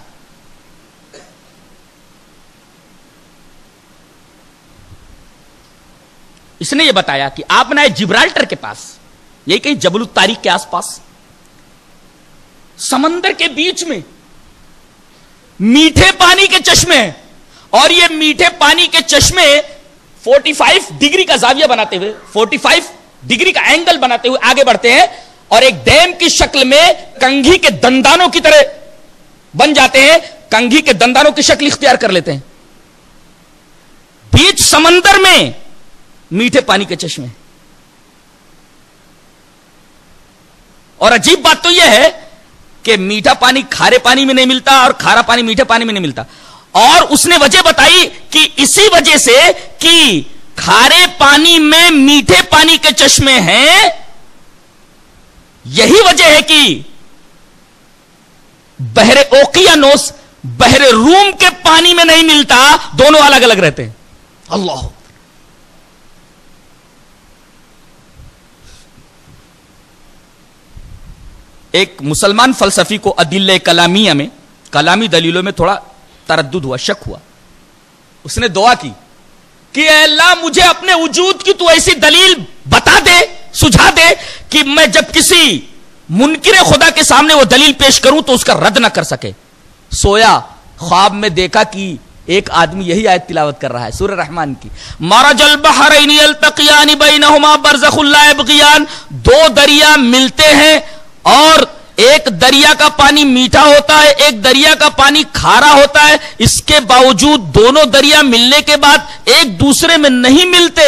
اس نے یہ بتایا کہ آپ نے جبرالٹر کے پاس، یہی کہیں جبل الطارق کے آس پاس، سمندر کے بیچ میں میٹھے پانی کے چشمے ہیں، اور یہ میٹھے پانی کے چشمے پینتالیس ڈگری کا زاویہ بناتے ہوئے، پینتالیس ڈگری کا اینگل بناتے ہوئے آگے بڑھتے ہیں اور ایک ڈیم کی شکل میں کنگھی کے دندانوں کی طرح بن جاتے ہیں، کنگھی کے دندانوں کی شکل اختیار کر لیتے ہیں. بیچ سمندر میں میٹھے پانی کے چشمے. اور عجیب بات تو یہ ہے کہ میٹھا پانی کھارے پانی میں نہیں ملتا اور کھارا پانی میٹھے پانی میں نہیں ملتا. اور اس نے وجہ بتائی کہ اسی وجہ سے کہ کھارے پانی میں میٹھے پانی کے چشمے ہیں، یہی وجہ ہے کہ بحر اوقیانوس بحر روم کے پانی میں نہیں ملتا، دونوں الگ الگ رہتے ہیں. اللہ ایک مسلمان فلسفی کو ادلہ کلامیہ میں، کلامی دلیلوں میں تھوڑا تردد ہوا، شک ہوا. اس نے دعا کی کہ اے اللہ مجھے اپنے وجود کی تو ایسی دلیل بتا دے، سجھا دے کہ میں جب کسی منکر خدا کے سامنے وہ دلیل پیش کروں تو اس کا رد نہ کر سکے. سویا، خواب میں دیکھا کہ ایک آدمی یہی آیت تلاوت کر رہا ہے سورہ رحمان کی، مرج البحرین یلتقیان بینہما برزخ لا یبغیان. دو دریا ملتے ہیں اور ایک دریا کا پانی میٹھا ہوتا ہے، ایک دریا کا پانی کھارا ہوتا ہے، اس کے باوجود دونوں دریا ملنے کے بعد ایک دوسرے میں نہیں ملتے.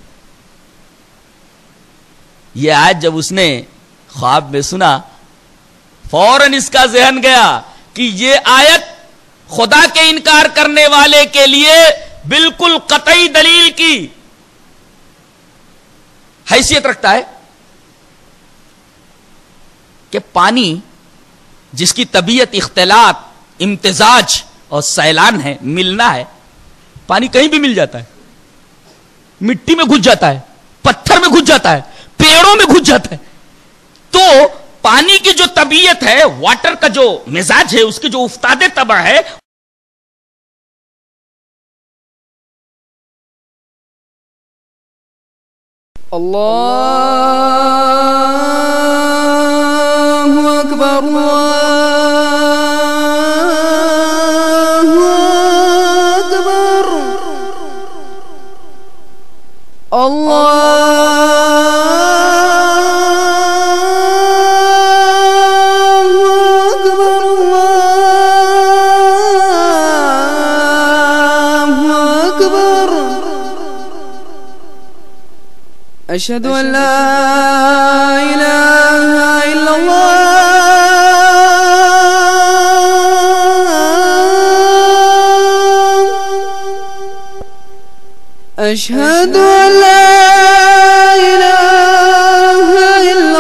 یہ آیت جب اس نے خواب میں سنا، فوراً اس کا ذہن گیا کہ یہ آیت خدا کے انکار کرنے والے کے لیے بالکل قطعی دلیل کی حیثیت رکھتا ہے کہ پانی جس کی طبیعت اختلاط، امتزاج اور سیلان ہے، ملنا ہے، پانی کہیں بھی مل جاتا ہے، مٹی میں گھس جاتا ہے، پتھر میں گھس جاتا ہے، پیڑوں میں گھس جاتا ہے. تو پانی کی جو طبیعت ہے، واٹر کا جو مزاج ہے، اس کی جو افتاد طبع ہے، اللہ اکبر اللہ اکبر اللہ أشهد أن لا إله إلا الله أشهد أن لا إله إلا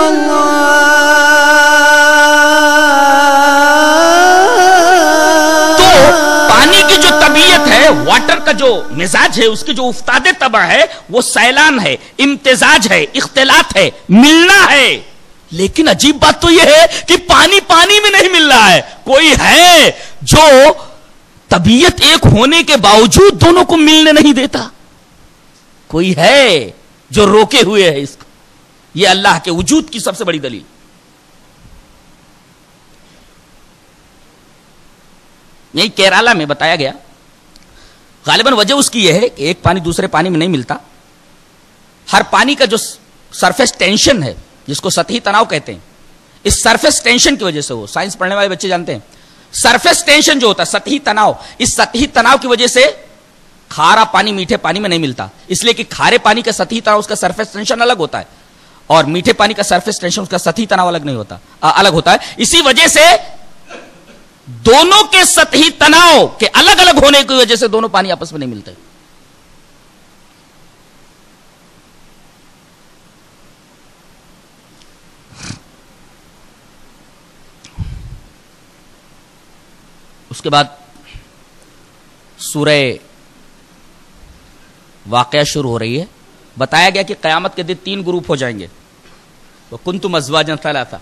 الله. تو پانی کی جو طبیعت ہے، واٹر کا جو مزاج ہے، اس کی جو افتاد طبع ہے وہ سیلان ہے، امتزاج ہے، اختلاط ہے، ملنا ہے. لیکن عجیب بات تو یہ ہے کہ پانی پانی میں نہیں مل رہا ہے. کوئی ہے جو طبیعت ایک ہونے کے باوجود دونوں کو ملنے نہیں دیتا. کوئی ہے جو روکے ہوئے ہے اس کو. یہ اللہ کے وجود کی سب سے بڑی دلیل. یہی کیرالا میں بتایا گیا، غالباً وجہ اس کی یہ ہے کہ ایک پانی دوسرے پانی میں نہیں ملتا. ہر پانی کا جو سرفیس ٹینشن ہے، جس کو سطحی تناؤ کہتے ہیں، اس سرفیس ٹینشن کی وجہ سے، وہ سائنس پڑھنے والے بچے جانتے ہیں، سرفیس ٹینشن جو ہوتا ہے، سطحی تناؤ، اس سطحی تناؤ کی وجہ سے کھارا پانی میٹھے پانی میں نہیں ملتا. اس لیے کہ کھارے پانی کا سطحی تناؤ، اس کا سرفیس ٹینشن الگ ہوتا ہے، اور میٹھے پانی کا سرفیس ٹینشن، اس کا سطحی تناؤ الگ نہیں ہوتا، الگ ہوتا ہے. اسی وجہ سے دونوں کے سطحی تناؤ کے الگ الگ ہونے کی وجہ سے دونوں پانی آپس میں نہیں ملتے. اس کے بعد سورہ واقعہ شروع ہو رہی ہے. بتایا گیا کہ قیامت کے دن تین گروپ ہو جائیں گے. وَكُنْتُمْ أَزْوَاجًا ثَلَاثًا،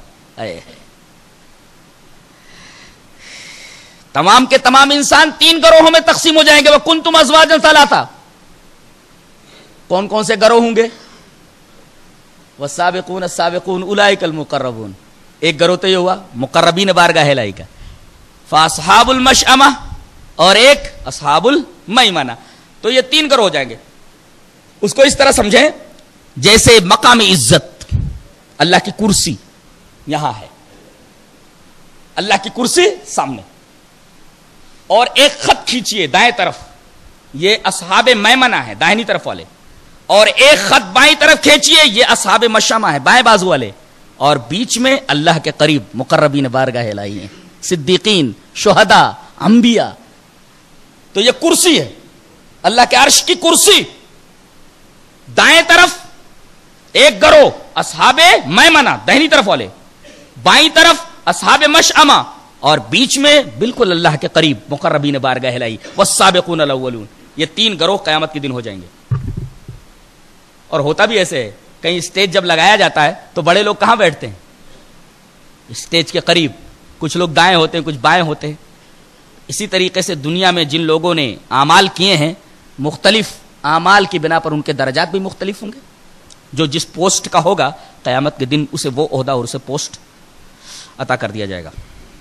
تمام کے تمام انسان تین گروہوں میں تقسیم ہو جائیں گے. وَكُنْتُمْ أَزْوَاجًا ثَلَاثًا، کون کون سے گروہ ہوں گے؟ وَالسَّابِقُونَ السَّابِقُونَ أُولَئِكَ الْمُقَرَّبُونَ. ایک گروہ تو یہ ہوا مقربین بارگاہ الہی کا. فاصحاب المشأمہ اور ایک اصحاب المیمنہ. تو یہ تین گروہ ہو جائیں گے. اس کو اس طرح سمجھیں جیسے مقام عزت، اللہ کی کرسی یہاں ہے، اللہ کی کرسی سامنے، اور ایک خط کھینچیے دائیں طرف، یہ اصحاب میمنہ ہے دائنی طرف والے، اور ایک خط بائیں طرف کھینچیے، یہ اصحاب مشأمہ ہے بائیں بازو والے، اور بیچ میں اللہ کے قریب مقربین بارگاہ الہی ہیں، صدیقین، شہداء، انبیاء. تو یہ کرسی ہے، اللہ کے عرش کی کرسی. دائیں طرف ایک گروہ اصحاب میمنہ دہنی طرف والے، بائیں طرف اصحاب مشأمہ، اور بیچ میں بالکل اللہ کے قریب مقربین بارگاہ الہی والسابقون الاولون. یہ تین گروہ قیامت کے دن ہو جائیں گے. اور ہوتا بھی ایسے ہے، کہیں اسٹیج جب لگایا جاتا ہے تو بڑے لوگ کہاں بیٹھتے ہیں؟ اسٹیج کے قریب. کچھ لوگ دائیں ہوتے ہیں، کچھ بائیں ہوتے ہیں. اسی طریقے سے دنیا میں جن لوگوں نے اعمال کیے ہیں، مختلف اعمال کی بنا پر ان کے درجات بھی مختلف ہوں گے. جو جس پوسٹ کا ہوگا قیامت کے دن اسے وہ عہدہ اور اسے پوسٹ عطا کر دیا جائے گا.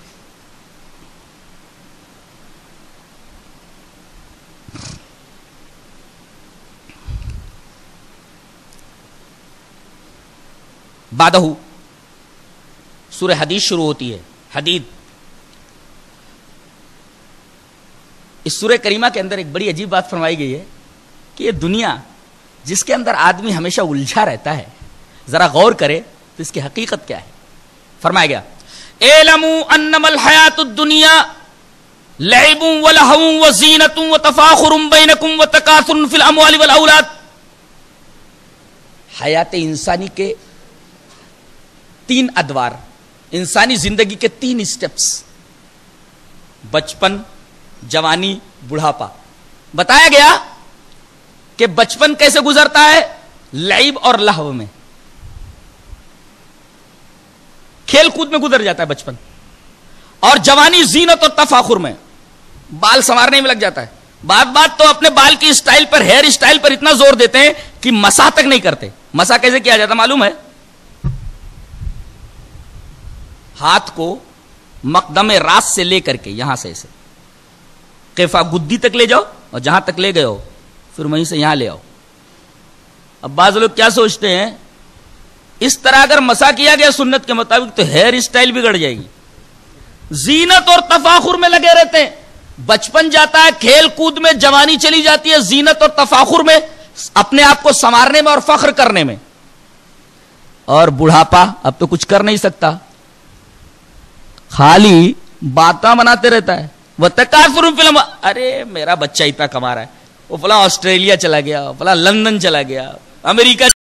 بعدہ سورہ حدید شروع ہوتی ہے. حدید اس سورہ کریمہ کے اندر ایک بڑی عجیب بات فرمائی گئی ہے کہ یہ دنیا جس کے اندر آدمی ہمیشہ الجھا رہتا ہے، ذرا غور کرے تو اس کی حقیقت کیا ہے. فرمایا گیا اعلموا انما الحیات الدنیا لعب ولہو وزینۃ وتفاخر بینکم وتکاثر فی الاموال والاولاد. حیات انسانی کے تین ادوار، انسانی زندگی کے تین اسٹیپس، بچپن، جوانی، بڑھاپا. بتایا گیا کہ بچپن کیسے گزرتا ہے؟ لعب اور لہو میں، کھیل کود میں گزر جاتا ہے بچپن. اور جوانی زینت اور تفاخر میں، بال سنوارنے میں لگ جاتا ہے. بات بات تو اپنے بال کی اسٹائل پر، ہیئر اسٹائل پر اتنا زور دیتے ہیں کہ مسح تک نہیں کرتے. مسح کیسے کیا جاتا معلوم ہے؟ ہاتھ کو مقدم راس سے لے کر کے یہاں سے اسے قیفہ گدی تک لے جاؤ، اور جہاں تک لے گئے ہو پھر وہیں سے یہاں لے آؤ. اب بعض لوگ کیا سوچتے ہیں، اس طرح اگر مسح کیا گیا سنت کے مطابق تو ہیئر اسٹائل بگڑ جائے گی. زینت اور تفاخر میں لگے رہتے ہیں. بچپن جاتا ہے کھیل کود میں، جوانی چلی جاتی ہے زینت اور تفاخر میں، اپنے آپ کو سنوارنے میں اور فخر کرنے میں. اور بڑھاپا اب تو کچھ کر نہیں سکتا، خالی باتاں بناتے رہتا ہے. وہ تکاثر فی الاموال، ارے میرا بچہ اتنا کما رہا ہے، وہ فلاں آسٹریلیا چلا گیا، فلاں لندن چلا گیا، امریکہ